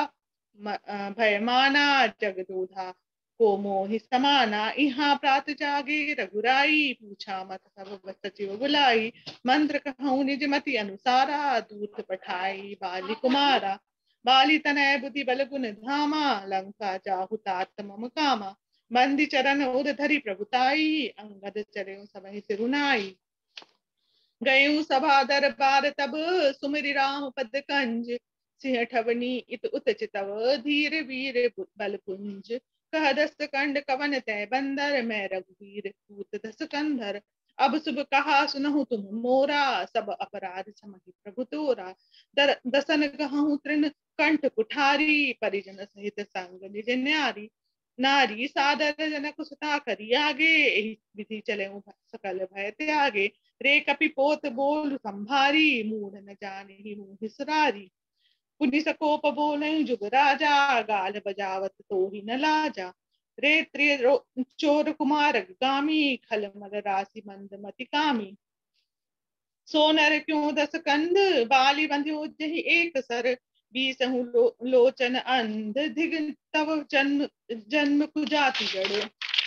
भय माना जगदोधा। को मोहि समाना, इहाँ प्रात जागे रघुराई। पूछा मत सब सचिव बुलाई। मंत्र कहूँ निज मति अनुसारा, दूत पठाई बाली कुमारा। बाली तनय बुद्धि बल गुण धामा, लंका जाहु तात मम कामा। बंदी चरण उर धरि प्रभुताई, अंगद चले समय सिरुनाई। गयु सभा दरबार तब, सुमिरि राम पद कंज। सिंह ठवनी इत उत चितव, धीर वीर बल पुंज। कह दस कंड कवन तय बंदर, मैं रघुवीर पूत दस कंधर। अब शुभ कहा सुनहु तुम मोरा, सब अपराध क्षमहि प्रभु तोरा। दसन गहूँ तृण कंठ कुठारी, परिजन सहित संग निज न्यारी। नारी सादर जनक सुता करी आगे, एहि विधि चले सकल भय त्यागे। रे कपि पोत बोल संभारी, मूढ़ न जाने मुँह सुरारी। पुनि सकोप बोले जुग राजा, गाल बजावत तोहि न लाजा। रे त्रिय चोर कुमार गामी, खल मल राशि मंद मति कामी। सोनर क्यों दस कंध, बाली बंध्यो जहि एक सर। बीसहु लोचन अंध, धिग तव जन्म कुजाति जड़।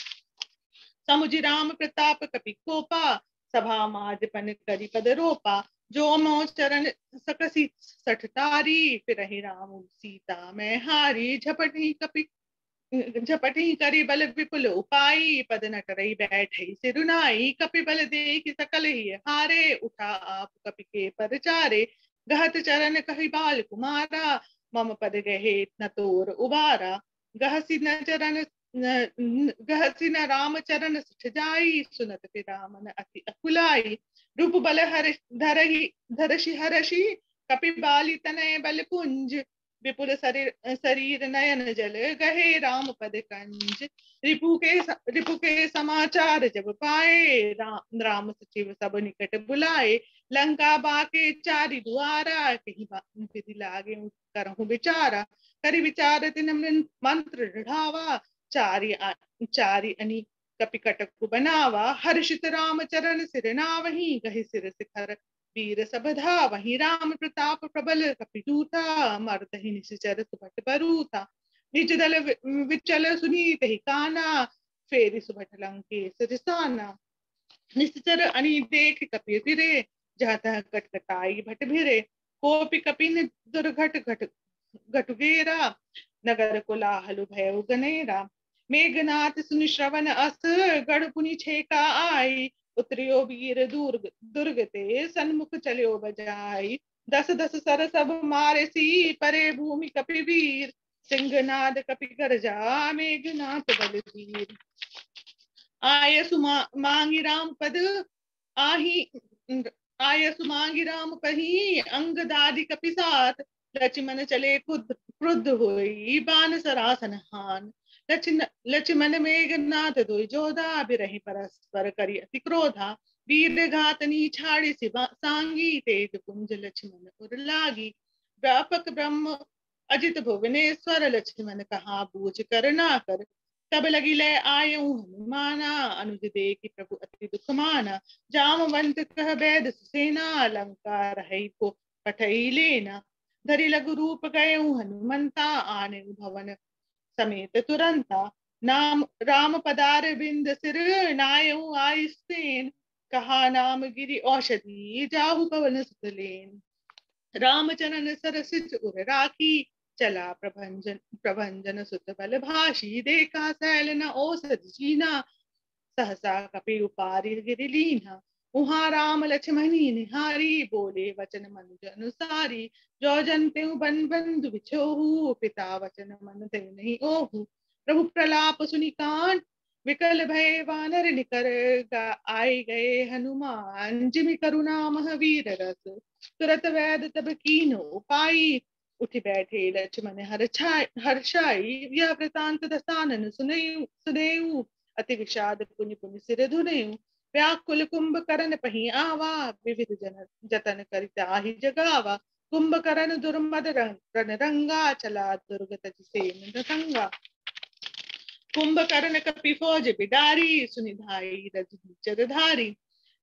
समुझ राम प्रताप कपि कोपा, सभा माजपन करि पद रोपा। जो मो चरण सकसी सठ तारी, फिरहि राम सीता मैं हारी। झपट ही कपि झपटी करी बल विपुल उपाई, पद नट रही बैठई सिरुनाई, कपि बल देखि सकल ही हारे, उठा आप कपि के परचारे, गहत चरण कहि बाल कुमारा, मम पद गहे न तोर उबारा, गहसी न चरण गहसी न राम चरण सुठ जाई, सुनत पिरामन अति अकुलाई, रूप बल हर धरहि हरषि, कपि बाली तनय बल पुंज, विपुल शरीर नयन जल, गहे राम पद कंज, रिपु के समाचार जब पाए, राम सचिव सब निकट बुलाए, लंका बाके चारि दुआरा, कहीं विधि लागे करहु विचारा, करि विचार तिन मंत्र ढावा, चारि अनि कपि कटक बनावा, हर्षित राम चरण सिर नावहि, गहि सिर शिखर वीर सभधा, वही राम प्रताप प्रबल कपिटूथा, मरदहि निश्चर सुभट बरूथा, निज दल विचल सुनीत ही काना, फेरि सुभट लंकेश रिसाना, निश्चर अनि देख कपि फिरे, जहाँ तहाँ कटकटाई भट भिरे, कोपि कपिन दुर्घट घट गेरा, नगर कोलाहल भय गनेरा, मेघनाथ सुनि श्रवण अस, गढ़ पुनि छेका आई, उतरियो वीर दुर्ग ते, सन्मुख चलियो बजाई, दस दस सर सब मारे सी, परे भूमि कपि वीर, सिंहनाद कपि गरजा, मेघनाथ बलवीर, आय सुमांगी राम पद आही, आय सुमांगी राम कही, अंग दादी कपि साथ, लक्ष्मण चले क्रुद्ध होई, बान सरासन हान, लक्ष्मण मेघनाथ दोई जोधा, बिरहि परस्पर करि अति क्रोधा, वीर घातनी छाड़ी सांगी, तेज पुंज लक्ष्मण उर लागी, व्यापक ब्रह्म अजित भुवनेश्वर, लक्ष्मण कहा बूझ कर ना कर, तब लगी ले आयऊ हनुमाना, अनुज देखि प्रभु अति दुख माना, जामवंत कह बैद सुसेना, लंका रही को पठई लेना, धरि लघु रूप गयऊ हनुमंता, आने भवन समेत तुरंता, नाम राम पदार बिंद सिर, नायऊ आयुस्तेन, कहा नाम गिरि औषधि, जाहु पवन सुत लेन, रामचरण सरसिज उर राखी, चला प्रभंजन सुत बल भाषी, देखा सैल न औषधि चीना, सहसा कपि उपारि गिरि लीना, उहाँ राम लक्ष्मणी निहारी, बोले वचन मनुज अनुसारी, जो जन त्यों बन बंधु बिछोहु, पिता वचन मन त्यों नहीं ओहु, प्रभु प्रलाप सुनि कान, विकल भय वानर निकर, आए गए हनुमान, जिमि करुणा महावीर रस, तुरत वैद तब कीन्ह उपाई, उठ बैठे लक्ष्मण हर्षाई, यह वृतांत दसानन सुनेऊ, अति विषाद पुनि पुनि सिर धुनेऊ, व्याकुल कुंभकर्ण पही आवा, विविध जतन करिताहि जगावा, कुंभकर्ण दुर्मद रणरंगा, चला दुर्ग तज सेन नरसंगा, कुंभकर्ण कपि फौज बिडारी, सुनि धाई रज धारी,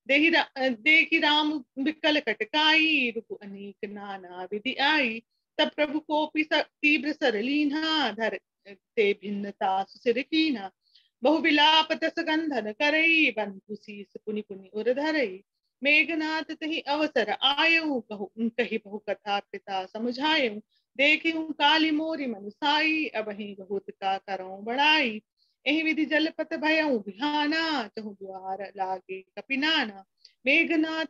देखि राम विकल कटकाई, रूप अनेक नाना विधि आई, तब प्रभु कोपि तीव्र सर लीन्हा, धर ते भिन्नता सुसिर कीन्हा, बहु विलाप तस गंधन करई, बंधु शीस पुनि पुनि उर धरई, मेघनाथ तहि अवसर आयऊ, कही बहु कथा पिता समझायऊ, देखिऊ काली मोरी मनुसाई, अबहि बहुत का करऊं बड़ाई, एहि विधि जलपत भयऊ बिहाना, चहु द्वार लागे कपि नाना, मेघनाथ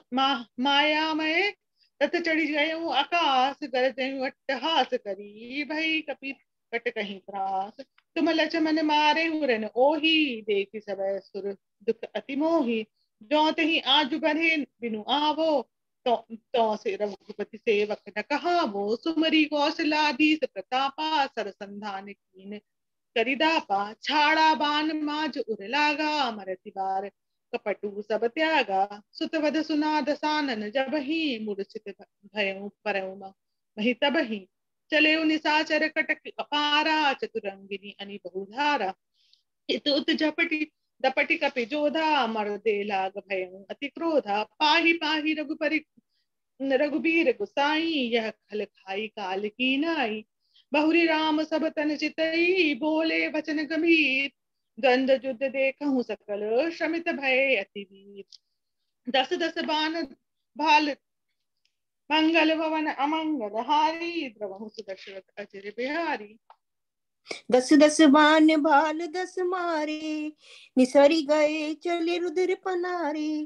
मायामय तत चढ़ी गयऊ आकाश, गरजऊ अट्टहास करी, भई कपि कट कहीं त्रास, तुम लक्ष्मण मारे हुरन ओही, देखि सब सुर दुख अति मोही, जो तहि आजु बढ़े बिनु आवो, तो से रघुपति सेवक न कहावो, सुमरी कौशलाधीश प्रतापा, सरसंधान कीन करिदापा, छाड़ा बाण माज उर लागा, मरति बार कपटु सब त्यागा, सुतवध सुना दसानन जबहि, मूर्छित भयउ परउ वही तबहि, चले निशाचर कटक अपारा, चतुरंगिनी अनि बहुधारा, इत उत झपटी दपटि कपि जोधा, मर दे लाग भयउ अति क्रोधा, पाहि पाहि रघुबीर गुसाई, यह खल खाई काल की नाई, बहुरी राम सब तन चितई, बोले वचन गंभीर, गंध युद्ध देखहु सकल, श्रमित भय अति वीर, दस दस बाण भाल मंगल भवन अमंगल हारी, द्रवहु सुदशरथ अजर बिहारी, दस दस बाण भाल दस मारे, निसरी गए चले रुद्र पनारे।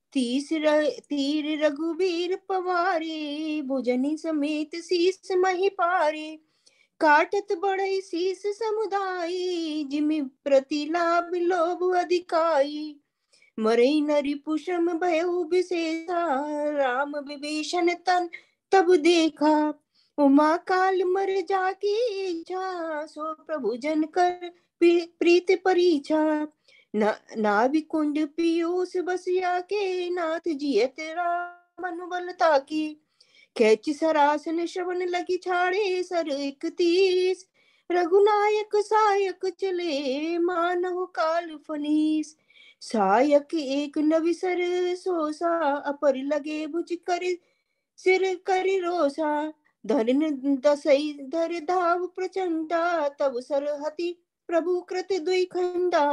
तीर रघुवीर पवारे, भुजनी समेत शीस मही पारे। काटत बढ़ई शीस समुदायी, जिमि प्रति लाभ लोभ अधिकाई। मरई नरि पुषम भयउ विशेषा, राम विभीषण तन तब देखा। उमा काल मर जाकी इच्छा, सो प्रभु जन कर प्रीत परीक्षा। नाभि कुंड पीयूष बसिया के, नाथ जियत राम अनुबल ताकी। खेच सरासन श्रवण लगी छाड़े, सर 31 रघुनायक सायक चले, मानव काल फनीस। सायक एक नविसर सोसा, अपर लगे भुज कर सिर करि रोसा। धरन दसई धर धाव प्रचंडा, तब सरहति प्रभु कृत दुई खंडा।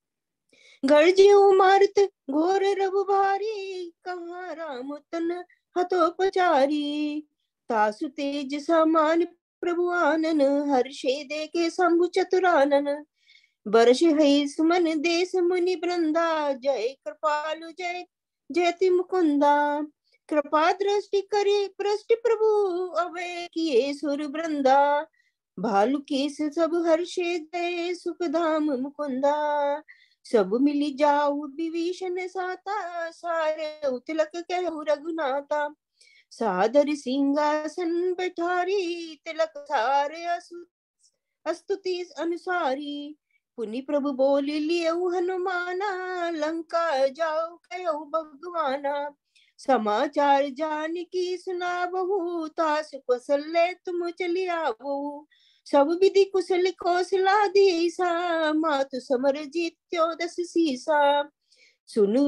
गर्जियो मारुत घोर रघुभारी, कहाँ राम तन हतोपचारी। तासु तेज समान प्रभु आनन, हर्षे देखे शंभु चतुरानन। बरस है सुमन देश मुनि वृंदा, जय कृपालु जय जयति मुकुंदा। कृपा दृष्टि करे पृष्ठ प्रभु, अभय किए सुर वृंदा। भालु केस सब हर्षे जय, सुख धाम मुकुंदा। सब मिली जाऊ विभीषण साता, सारे तिलक कहु रघुनाथा। सादर सिंहासन बैठारी, तिलक सारे अस्तुति अनुसारी। पुनि प्रभु बोल लियऊ हनुमाना, लंका जाओ कहो भगवाना। समाचार जान की सुना बहु, तास कौशल्य तुम चली आवो। सब विधि कुशल कौशला दीसा, मातु समर जीत्यो दस सीसा। सुनु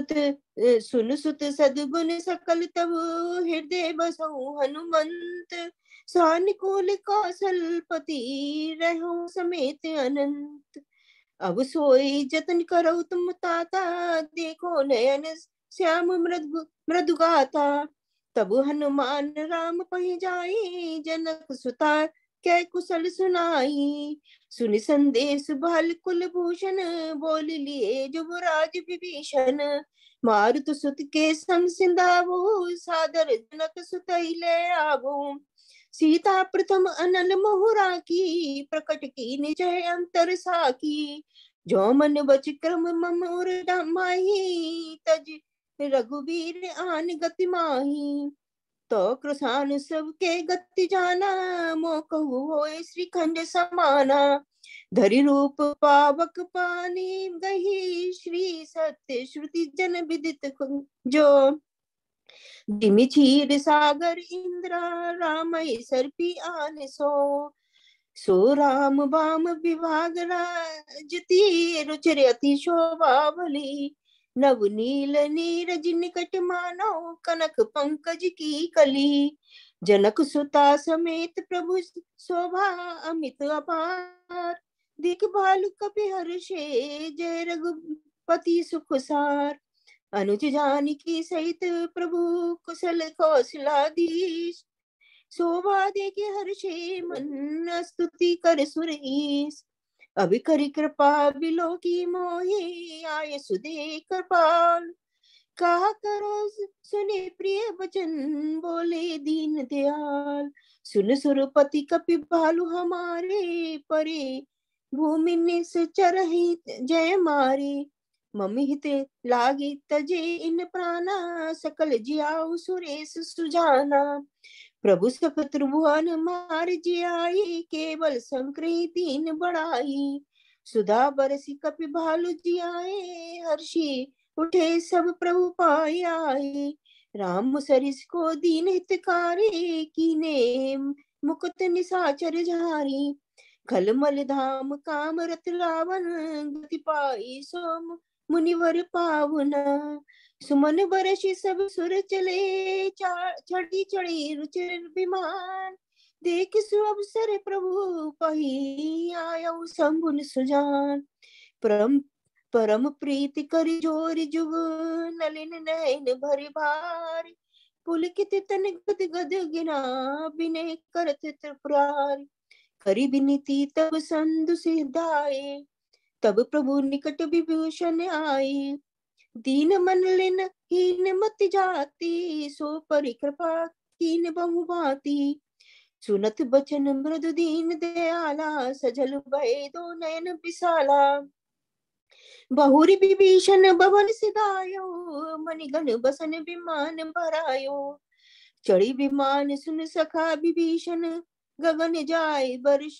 सुत सद्गुण सकल तब, हृदय बसहु हनुमंत। सानुकूल कौशलपति, रहो समेत अनंत। अब सोई जतन करो तुम ताता, देखो नयन श्याम मृदुगाता। तब हनुमान राम पहि जाई, जनक सुता कै कुशल सुनाई। सुनि संदेश भाल कुलभूषण, बोल लिए जुबराज विभीषण। मारुत सुत के संग सिंधावो, सादर जनक सुतई ले आवो। सीता प्रथम अनल मोहुरा की, प्रकट की निजय अंतर साकी। जो मन बच क्रम मम उर माही, तज रघुवीर आन गति माही। तो कृसान सबके गति जाना, मोकहु होय श्रीखंड समाना। धरि रूप पावक पानी गही, श्री सत्य श्रुति जन विदित जो। जिमि क्षीर सागर इंद्रा, रामय सर्पी आन सो राम वाम विभाग राजती, रुचिर अति शोभा भली। नव नील नीरज निकट मानो, कनक पंकज की कली। जनक सुता समेत प्रभु शोभा, अमित अपार। दिख भालु कपि हर्षे, जय रघुपति सुख सार। अनुज जानकी सहित प्रभु, कुशल कौशलाधीश। शोभा देखे हर्षे मन, स्तुति कर सुरेश। अभी करी कृपा बिलो की मोहि, आय सुदे कृपाल। कहा करो सुने प्रिय वचन, बोले दीन दयाल। सुन सुरपति कपि भालु हमारे, परे भूमि निश्चर जय मारे। ममि हित लागी तजे इन प्राणा, सकल जियाऊ सुरेश सुजाना। प्रभु सब त्रिभुवन मार जियाई, केवल संकृति दीन बढ़ाई। सुधा बरसी कपि भालु जियाए, हर्षि उठे सब प्रभु पाई आए। राम सरिस को दीन हितकारी, कीने मुकुट निशाचर झारी। खलमल धाम काम रत रावण, गति पाई सो मुनिवर पावना। सुमन बरसी सब सुर चले, चढ़ी चढ़ी रुचिर विमान। देख सुअवसर प्रभु पही, आयौ शंभुन सुजान। परम प्रीति करि जोर जुग, नलिन नयन भरि भार। पुलकित तन गद गद गिना, विनय करत त्रिपुरारी। करी विनती तब संधु सिधाए, तब प्रभु निकट विभूषण आए। दीन मन लिन हीन मति जाति, सो पर कृपा कीन बहु भांति। सुनत बचन मृदु दीन दयाला, सजल भय दो नयन विशाला। बहुरी विभीषण भवन सिधायो, मणिगण बसन विमान भरायो। चढ़ी विमान सुन सखा विभीषण, गगन जाय बरिश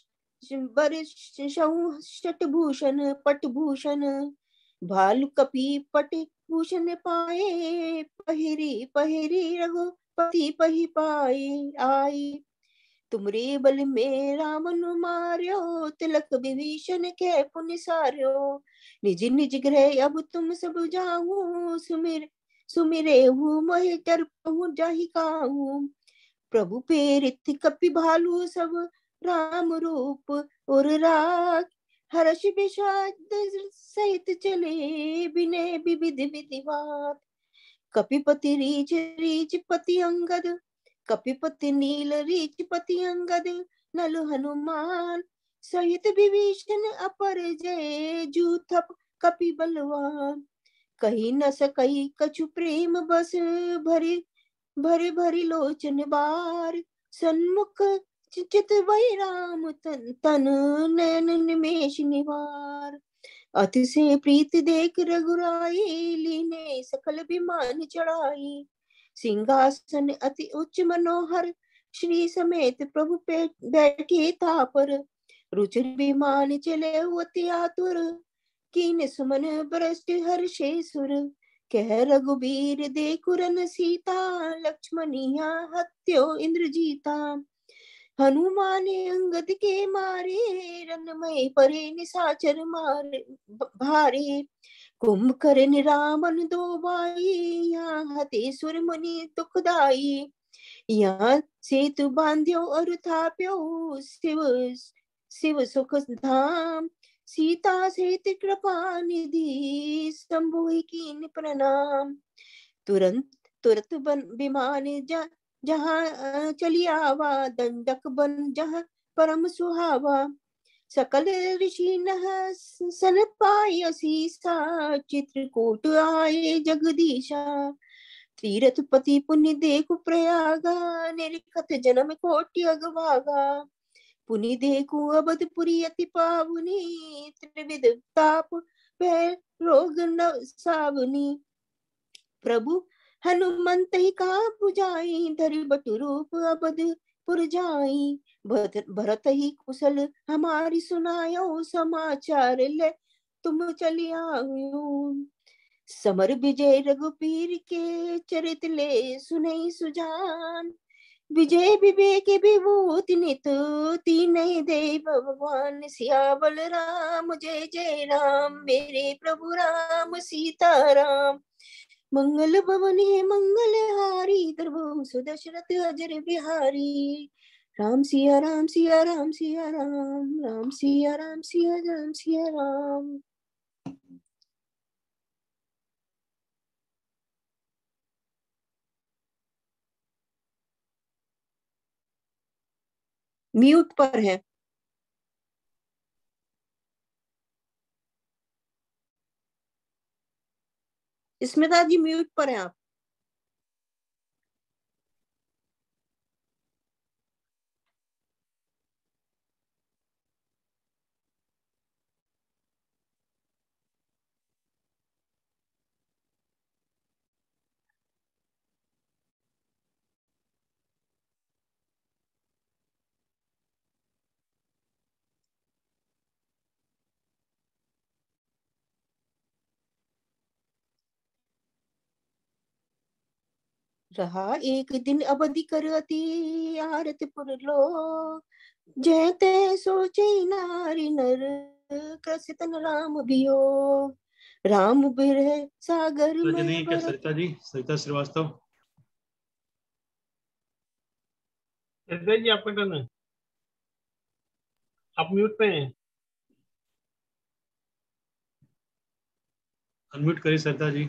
शटभूषण पटभूषण। भालु कपि पट भूषण पाए, पहिरी पहिरी रघुपति पहि पाए आए। तुमरे बल में रावण मार्यो, तिलक विभीषण के पुण्य सार्यो। निज निज गृह अब तुम सब जाऊं, सुमिरे हूँ मोहि डरपहु जाहि काहू। प्रभु प्रेरित कपि भालु सब, राम रूप और राग। हर्ष विषाद सहित चले, विनय विविध विधिवात। कपिपति रीछ रीछ पति अंगद, कपिपति नील रीछ पति अंगद। नल हनुमान सहित विभीषण अपर जय, जूथप कपि बलवान। कही न सकई कछु प्रेम बस, भरी भरी भरी लोचन बार। सन्मुख चित वही राम तन, नयन निमेष निवार। अति से प्रीति देख रघुराई, लीने सकल विमान चढ़ाई। सिंहासन अति उच्च मनोहर, श्री समेत प्रभु बैठे तापर। रुचिर विमान चले अति आतुर, कीन सुमन बरस्ट हर्षे सुर। कह रघुबीर देखु रन सीता, लक्ष्मणिया हत्यो इंद्रजीता। हनुमान अंगद के मारे, रनमय परे निशाचर मारे भारे। कुंभकर्ण रावण दो भाई, यहाँ हते सुर मुनि दुखदाई। यहाँ सेतु बांध्यो और थाप्यो, शिव सुख धाम। सीता सहित कृपा निधि, शंभु कीन प्रणाम। तुरत विमान जहाँ चली आवा, दंडक बन जहाँ परम सुहावा। सकल ऋषि नह सन पाय सीसा, चित्रकूट आए जगदीशा। तीरथ पति पुण्य देखु प्रयागा, निरखत जन्म कोटि अगभागा। पुनि देखु अवधपुरी अति पावनी, त्रिविध ताप भय रोग न सावनी। प्रभु हनुमंत ही का बुझाई, धरि बटु रूप अवधपुर जाई। भरत ही कुशल हमारी सुनायो, समाचार ले तुम चली आयो। समर विजय रघुपीर के, चरित ले सुनई सुजान। विजय विवेक विभूति नित, तीनहि देव भगवान। सियावल राम जय जय राम, मेरे प्रभु राम सीताराम। मंगल भवन है मंगल हारी, द्रवहु सुदशरथ अजर बिहारी। राम सिया राम सिया राम सिया राम, राम सिया राम सिया राम सिया राम। म्यूट पर है। स्मिता जी म्यूट पर हैं आप। रहा एक दिन अवधि करती, आरतपुर लो। जय ते सोचे नारी नर, कृषितन राम बियो। राम बिरह सागर में क्या सरिता जी, सरिता श्रीवास्तव। सरिता जी आपका टर्न है, आप म्यूट पे हैं। अनम्यूट करिए सरिता जी।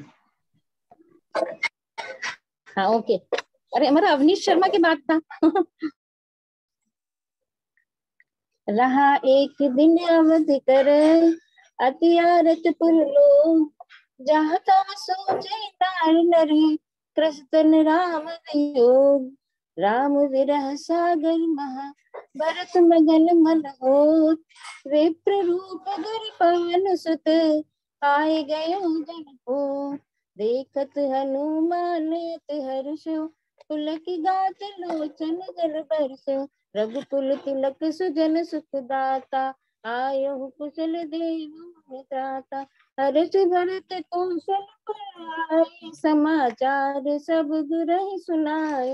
हाँ ओके। अरे हमारा अवनीश शर्मा की बात था। रहा एक दिन अवध कर अति आरत पुरलो, जहाँ तहाँ सोचे नार नरी कृष्ण राम वियोग। राम विरह सागर महा भरत मगन मन होत, विप्र रूप धरि पवन सुत आए गयो जन को। देखत हनुमान हर्षो, पुलकी गात लोचन जल बरसो। रघुकुल तिलक सुजन सुख दाता, आयहु कुशल देव त्राता। हर्ष भरत कौशल पुराए, समाचार सब गुरहि सुनाए।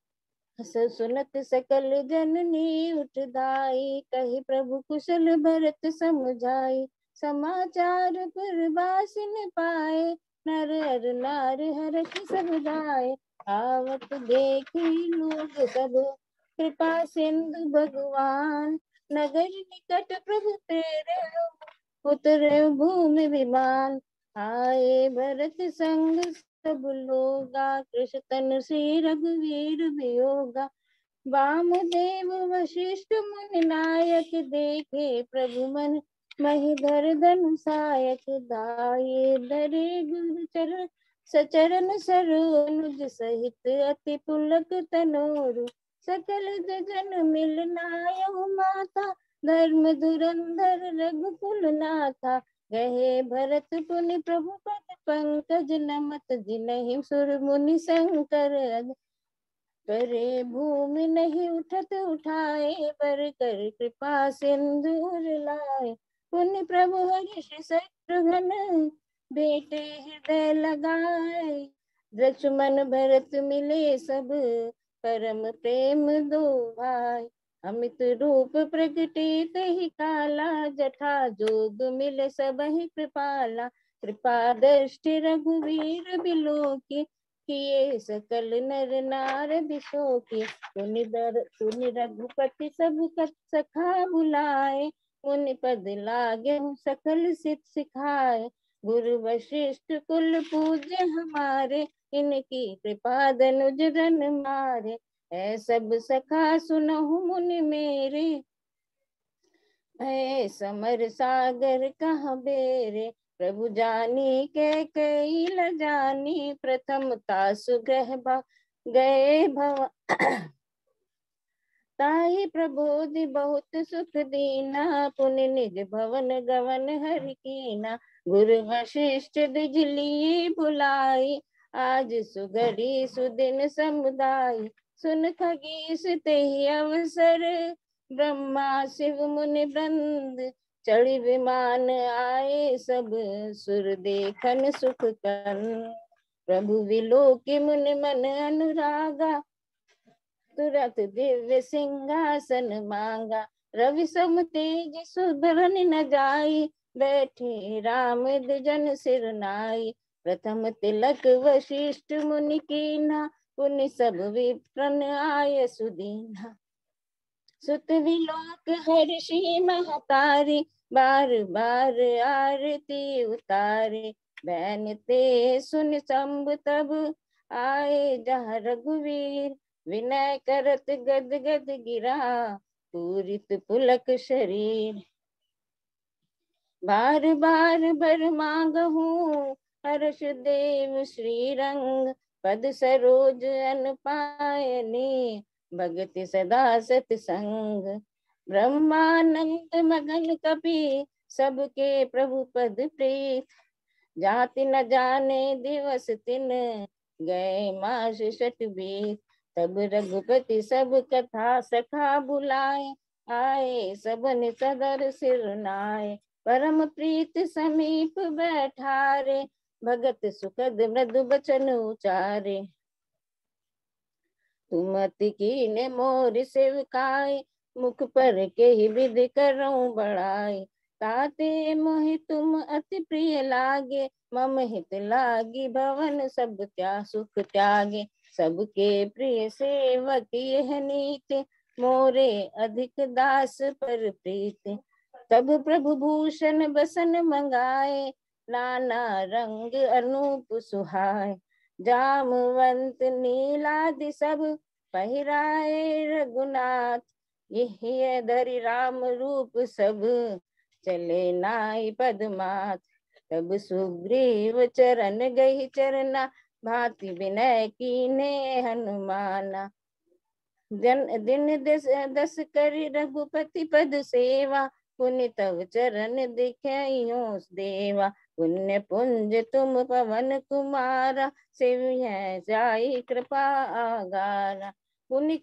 सुनत सकल जननी उठधाई, कहि प्रभु कुशल भरत समुझाई। समाचार पुरवासिन पाए, नर अर नार हरख सब गाए। आवत देखी लोग सब, कृपा सिंधु भगवान। नगर निकट प्रभु तेरे, उतरे भूमि विमान। आए भरत संग सब लोगा, कृष तन श्री रघुवीर वियोगा। वामदेव वशिष्ठ मुनि नायक, देखे प्रभु मन महिधर धनु सायक। दाये धरे गुरु चरण सचरण सरोनुज सहित, अति पुलक तनोरु। सकल जन मिल नायहु माता, धर्म धुरंधर रघुकुल नाथा। गहे भरत पुनि प्रभु पद पंकज, नमत जिनहि सुर मुनि शंकर। करे भूमि नहीं उठत उठाए, पर कर कृपा सिंधु लाए। पुनि प्रभु हर्ष शत्रुघ्न, बेटे हृदय लगाए। लक्ष्मण भरत मिले सब, परम प्रेम दो भाई। अमित रूप प्रगटे तहि काला, जठा जोग मिले सबहि कृपाला। कृपा दृष्टि रघुवीर बिलोकी, किए सकल नर नार बिशोकी। पुनि रघुपति सब सखा बुलाए, पुनि पद लागे सकल सिद्ध सिखाए। गुरु वशिष्ठ कुल पूज्य हमारे, इनकी कृपा धनुज रन मारे। है सब सखा सुनहु मुनि मेरे, है समर सागर कहाँ बेरे। प्रभु जानी के कई ल जानी, प्रथम तासु ग्रह गए भव। ताहि प्रबोधि बहुत सुख दीना, पुनि निज भवन गवन हरि कीना। गुरु वशिष्ठ द्विज लिए बुलाई, आज सुगरी सुदिन समुदाय। सुन खगेश तेहि अवसर, ब्रह्मा शिव मुनि वृंद। चढ़ी विमान आए सब, सुर देखन सुख कन। प्रभु विलोकी मुनि मन अनुरागा, तुरत दिव्य सिंहासन मांगा। रवि सम तेज सुधरन न जाई, बैठे राम दुजन सिर नाई। प्रथम तिलक वशिष्ठ मुनि कीन्हा, पुनि सब विप्रन आय सुदीन्हा। सुत विलोक हर्षि महतारी, बार बार आरती उतारे। बैन ते सुन शंभु तब आए, जहाँ रघुवीर विनय करत गद गद गिरा। पूरित पुलक शरीर, बार बार बर मांगहु, हर्ष देव श्री रंग। पद सरोज अन पायने, भगति सदा सतसंग। ब्रह्मानंद मगन कपि, सबके प्रभु पद प्रीत। जाति न जाने दिवस तिन, गए मास शत बीत। तब रघुपति सब कथा सखा बुलाए, आए सबन सदर सिर नाए। परम प्रीत समीप बैठारे, भगत सुखद मृदु बचन उचारे। तुम अति कीने मोर सेवकाई, मुख पर के ही विधि करऊं बढ़ाई। ताते मोहि तुम अति प्रिय लागे, मम हित लागी भवन सब सुख त्यागे। सबके प्रिय सेवक यह नीति, मोरे अधिक दास पर प्रीति। तब प्रभु भूषण बसन मंगाए, नाना रंग अनूप सुहाए। जामवंत नीलादि सब पहिराए रघुनाथ, यह धरि राम रूप सब, चले नाई पदमात। तब सुग्रीव चरण गई चरना, भांति विनय कीने हनुमाना। दिन दस करि रघुपति पद सेवा, पुनि तव चरण दिखयो देवा। पुण्य पुंज तुम पवन कुमारा, सेविय जाई कृपा आगारा। पुनि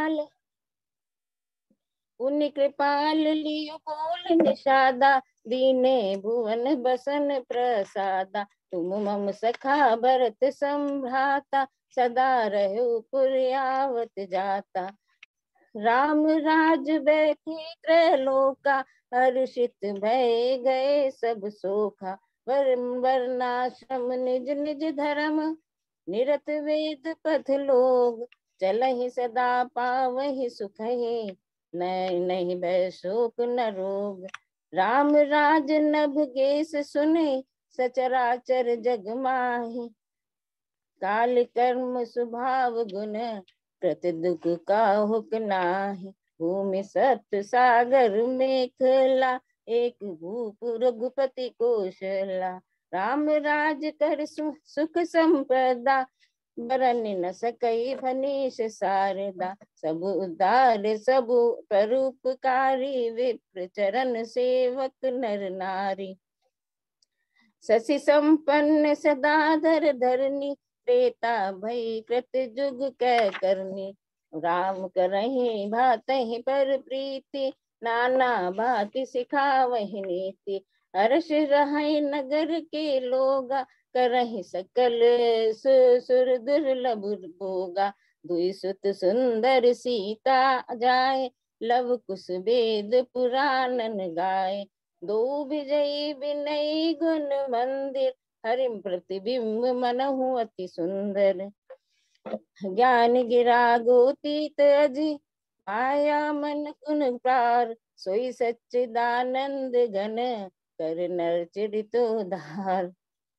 कृपाल लियो बोल निषादा, दीने भुवन बसन प्रसादा। तुम मम सखा भरत संभ्राता, सदा रहो पुरयावत जाता। राम राज बैठे त्रैलोका, हर्षित भय गए सब सोखा। वर्णाश्रम निज निज धर्म, निरत वेद पथ लोग। चलहि सदा पावहि सुख ही, नहीं भय शोक न रोग। राम राज नभ गेस सुने, सचराचर जग माहि। काल कर्म स्वभाव गुण, प्रति दुख काहुक नाही। भूमि सत्य सागर मेखला, एक भूप रघुपति कौशला। राम राज कर सुख संपदा, बरन न सकई भनीश शारदा। सब उदार सब परोपकारी, विप्र चरण सेवक नर नारी। शशि संपन्न सदा धर धरनी, त्रेता भई कृत जुग कै करनी। राम करहि भातहि पर प्रीति, नाना भांति सिखावहि नीति। हर्ष रहै नगर के लोगा, करहि सकल सुर दुर्लभ भोगा। दुई सुत सुंदर सीता जाय, लव कुश वेद पुराणन गाय। दो विजयी विनयी गुण मंदिर, हरिम प्रतिबिंब मनहु अति सुंदर। ज्ञान गिरा गोतीत अजी, माया मन गुण प्रार। सोई सच्चिदानंद घन, कर नर चरितोद्धार।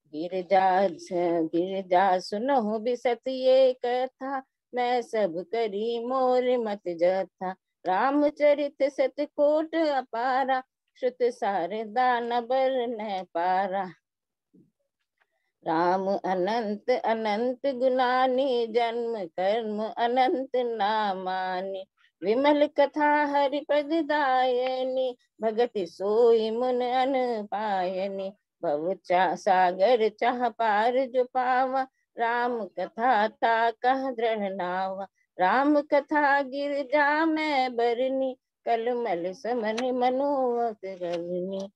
गिरजा सुनहु बिसत ये कथा, मैं सब करी मोर मत जथा। रामचरित सत कोट अपारा, श्रुत शारदा न बरनैं पारा। राम अनंत अनंत गुणानि, जन्म कर्म अनंत नामानि। विमल कथा हरिपद दायनि, भगति सोई मुन अन पायनि। भव सागर चाह पार जो पावा, राम कथा ताकह दृढ़ नावा। राम कथा गिरजा मैं बरनी, कलमल समन मनोवत करनी।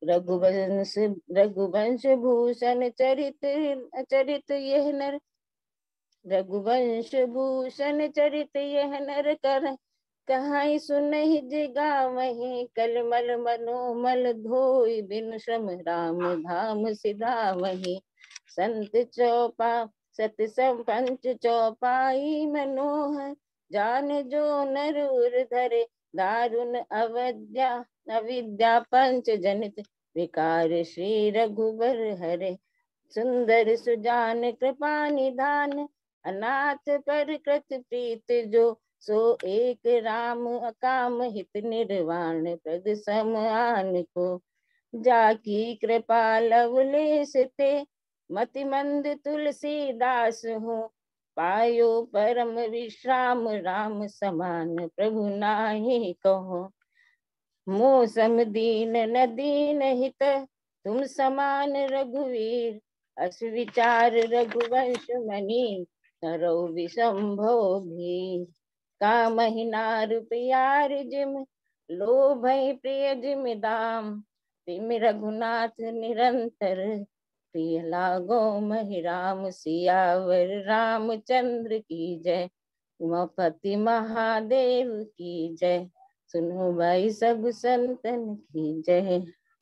रघुवंश भूषण चरित यह नर, रघुवंश भूषण चरित यह नर कर। कहाई सुनहि जिगावहि, कलमल मनोमल धोई। बिनु श्रम राम धाम सिधावहि। संत चौपा सत पंच चौपाई मनोहर, जान जो नर उर धरे। दारुण अविद्या पंच जनित, विकार श्री रघुबर हरे। सुंदर सुजान कृपा निधान, अनाथ पर कृत प्रीत जो। सो एक राम अकाम हित निर्वाण, प्रद सम आन को। जाकी कृपा लवलेश ते, मति मंद तुलसीदास हो। पायो परम विश्राम राम समान, प्रभु नाहि कहो। मौसम दीन न दीन हित, तुम समान रघुवीर। अस विचार रघुवंश मनी, तरौ विसंभव भीर। कामहि नार प्यार जिम, लोभहि प्रिय जिम दाम। तिम रघुनाथ निरंतर, प्रिय लागो महि राम। सियावर रामचंद्र की जय, उमापति महादेव की जय। सुनो भाई सब संतन की जय।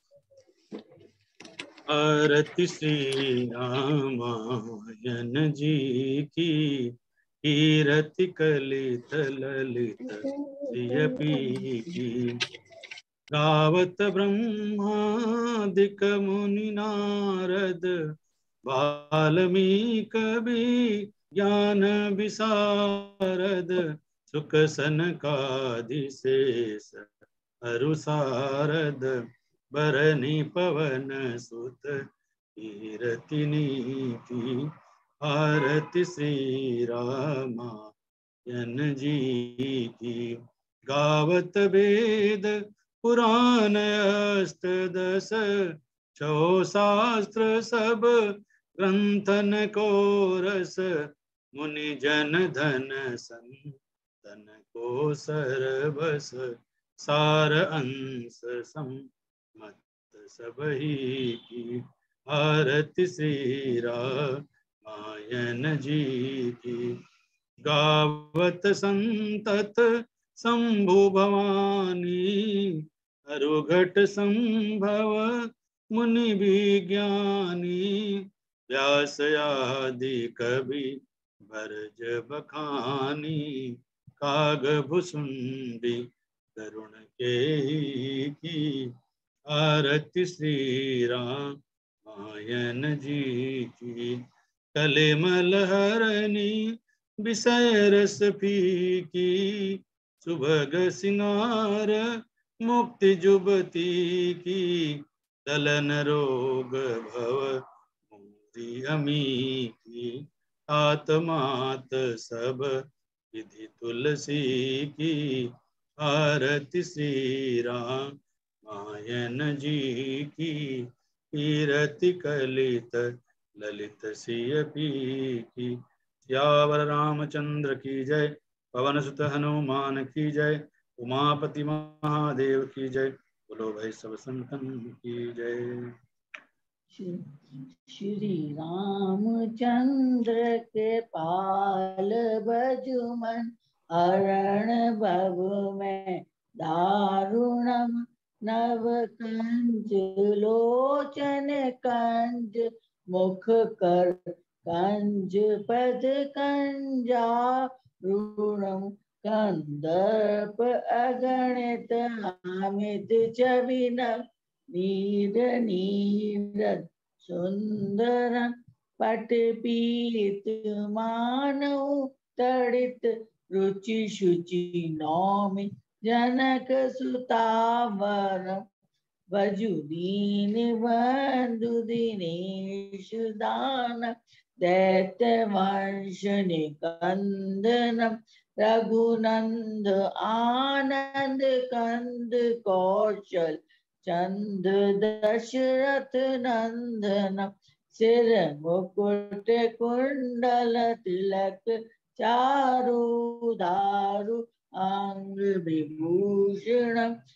आरती श्री रामायण जी की, कीरति कलित ललित प्रिय की। गावत ब्रह्मादिक मुनि नारद, वाल्मीकि कवि ज्ञान विशारद। सुख सनकादिशेष अरु सारद बरनी पवन सुत कीरति नीति आरति श्री रामायण जी की। गावत वेद पुराण अष्टदश छो शास्त्र सब ग्रंथन को रस मुनि जन धन संतन को सरबस सार अंश सम्मत सबही की। आरति श्री रामायण जी की। गावत संतत शंभु भवानी अरुघट संभव मुनि विज्ञानी व्यास आदि कवि भरज बखानी काग भुसुंडी करुण के की। आरति श्री रामायण जी की। कलिमल हरणी विषय रस फीकी सुभग सिंगार मुक्ति जुबती की। दलन रोग भव मुक्ति अमी की। आत्मात सब विधि तुलसी की। आरति श्री रामायण जी की। कीरति कलित ललित सिय पी की। सियावर रामचंद्र की जय। पवन सुत हनुमान की जय। उमापति महादेव की जय। बोलो भाई सब संतन की जय। श्री रामचंद्र के पाल बजुमन अरण भव में दारुणम नव कंज लोचन कंज मुख कर कंज पद कंजा रूणम कंदर्प अगणित अमित चविनम नीर नीर सुंदर पट पीत मानव तड़ित रुचि शुचि नौमि जनक सुतावर वजुदीन बंधु दिनेश दान दैत्य वंश निकंदन रघुनंद आनंद कंद कौशल चंद दशरथ नंदन सिर मुकुट कुंडल तिलक चारु धारु अंग विभूषण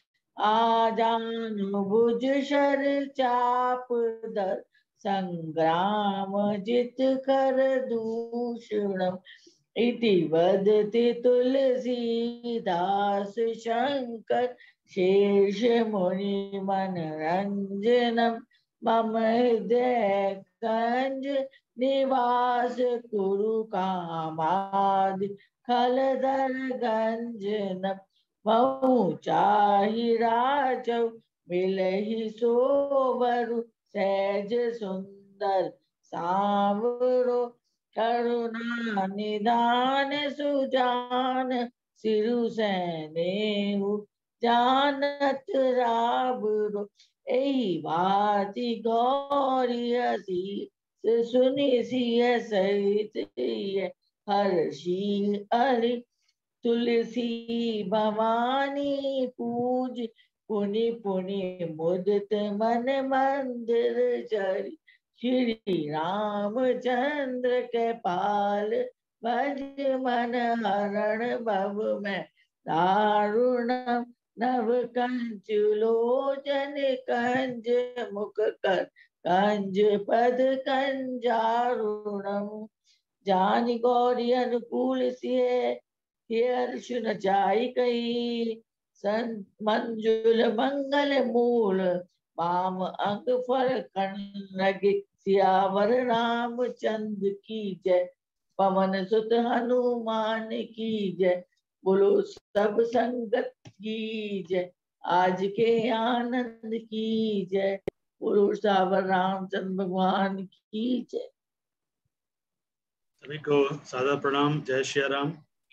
आजानुभुज शर चाप दर संग्राम जित कर दूषण इति वदति तुलसीदास शंकर शेष मुनि मनरंजनम मम हृदय कंज निवास कुरु कामादि खलदर गंजनम महु चाहि राजौ मिलहि सोवरु सहज सुंदर सांवरो करुणा निदान सुजान सिरु सैनेहु जानत राबरो एहि भांति गौरी हसी सुनि सिय सहित हर्षि हरि तुलसी भवानी पूज पुनि पुनि मुदित मन मंदिर चरी श्री रामचंद्र के पाल भज मन हरण भव में दारुणम नव कंज लोचन कंज मुख कर कंज पद कंजारुणम जानि गौरी अनुकूल सिए हर्ष न जाई कही मंजुल मंगल मूल वाम अंग फल कन्नग सियावर रामचंद्र की जय। पवन सुत हनुमान की जय। बोलो सब संगत की जय। आज के आनंद की जय। बोलो सावर रामचंद्र भगवान की जय। सभी को सादर प्रणाम। जय श्री राम।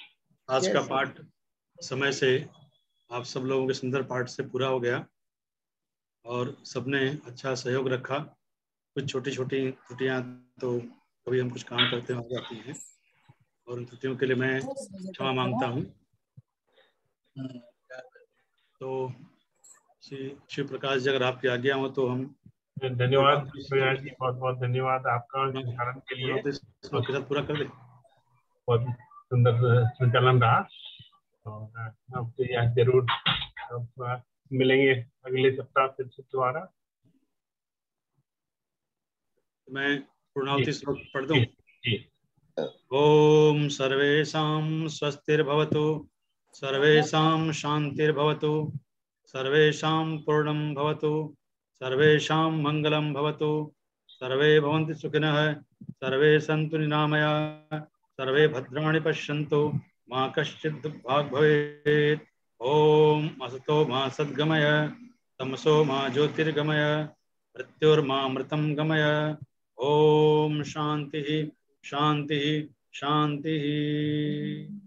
आज का पाठ समय से आप सब लोगों के सुंदर पाठ से पूरा हो गया और सबने अच्छा सहयोग रखा। कुछ छोटी छोटी त्रुटियां तो कभी हम कुछ काम करते हो जाती हैं और उन त्रुटियों के लिए मैं क्षमा मांगता हूँ। तो शिव प्रकाश जी, अगर आपकी आज्ञा हो तो हम धन्यवाद प्रयाग जी, बहुत बहुत धन्यवाद आपका उदाहरण के लिए। पूरा कर दे। बहुत सुंदर संचालन रहा और आपसे यह जरूर अब मिलेंगे अगले सप्ताह फिर से दोबारा। मैं पूर्णाहुति श्लोक पढ़ दूं। ओम सर्वेषां स्वस्तिर्भवतु, सर्वेषां शांतिर्भवतु, सर्वेषां पूर्णं भवतु, सर्वेषां मंगलं भवतु, सर्वे भवन्तु सुखिनः, सर्वे सन्तु निरामयाः, सर्वे भद्राणि पश्यन्तु, मा कश्चित् दुर्भाग् भवेत्। ओम असतो मा सद्गमय, तमसो मा ज्योतिर्गमय, मृत्युर्मामृतं गमय। ओम शांति शांति शांति।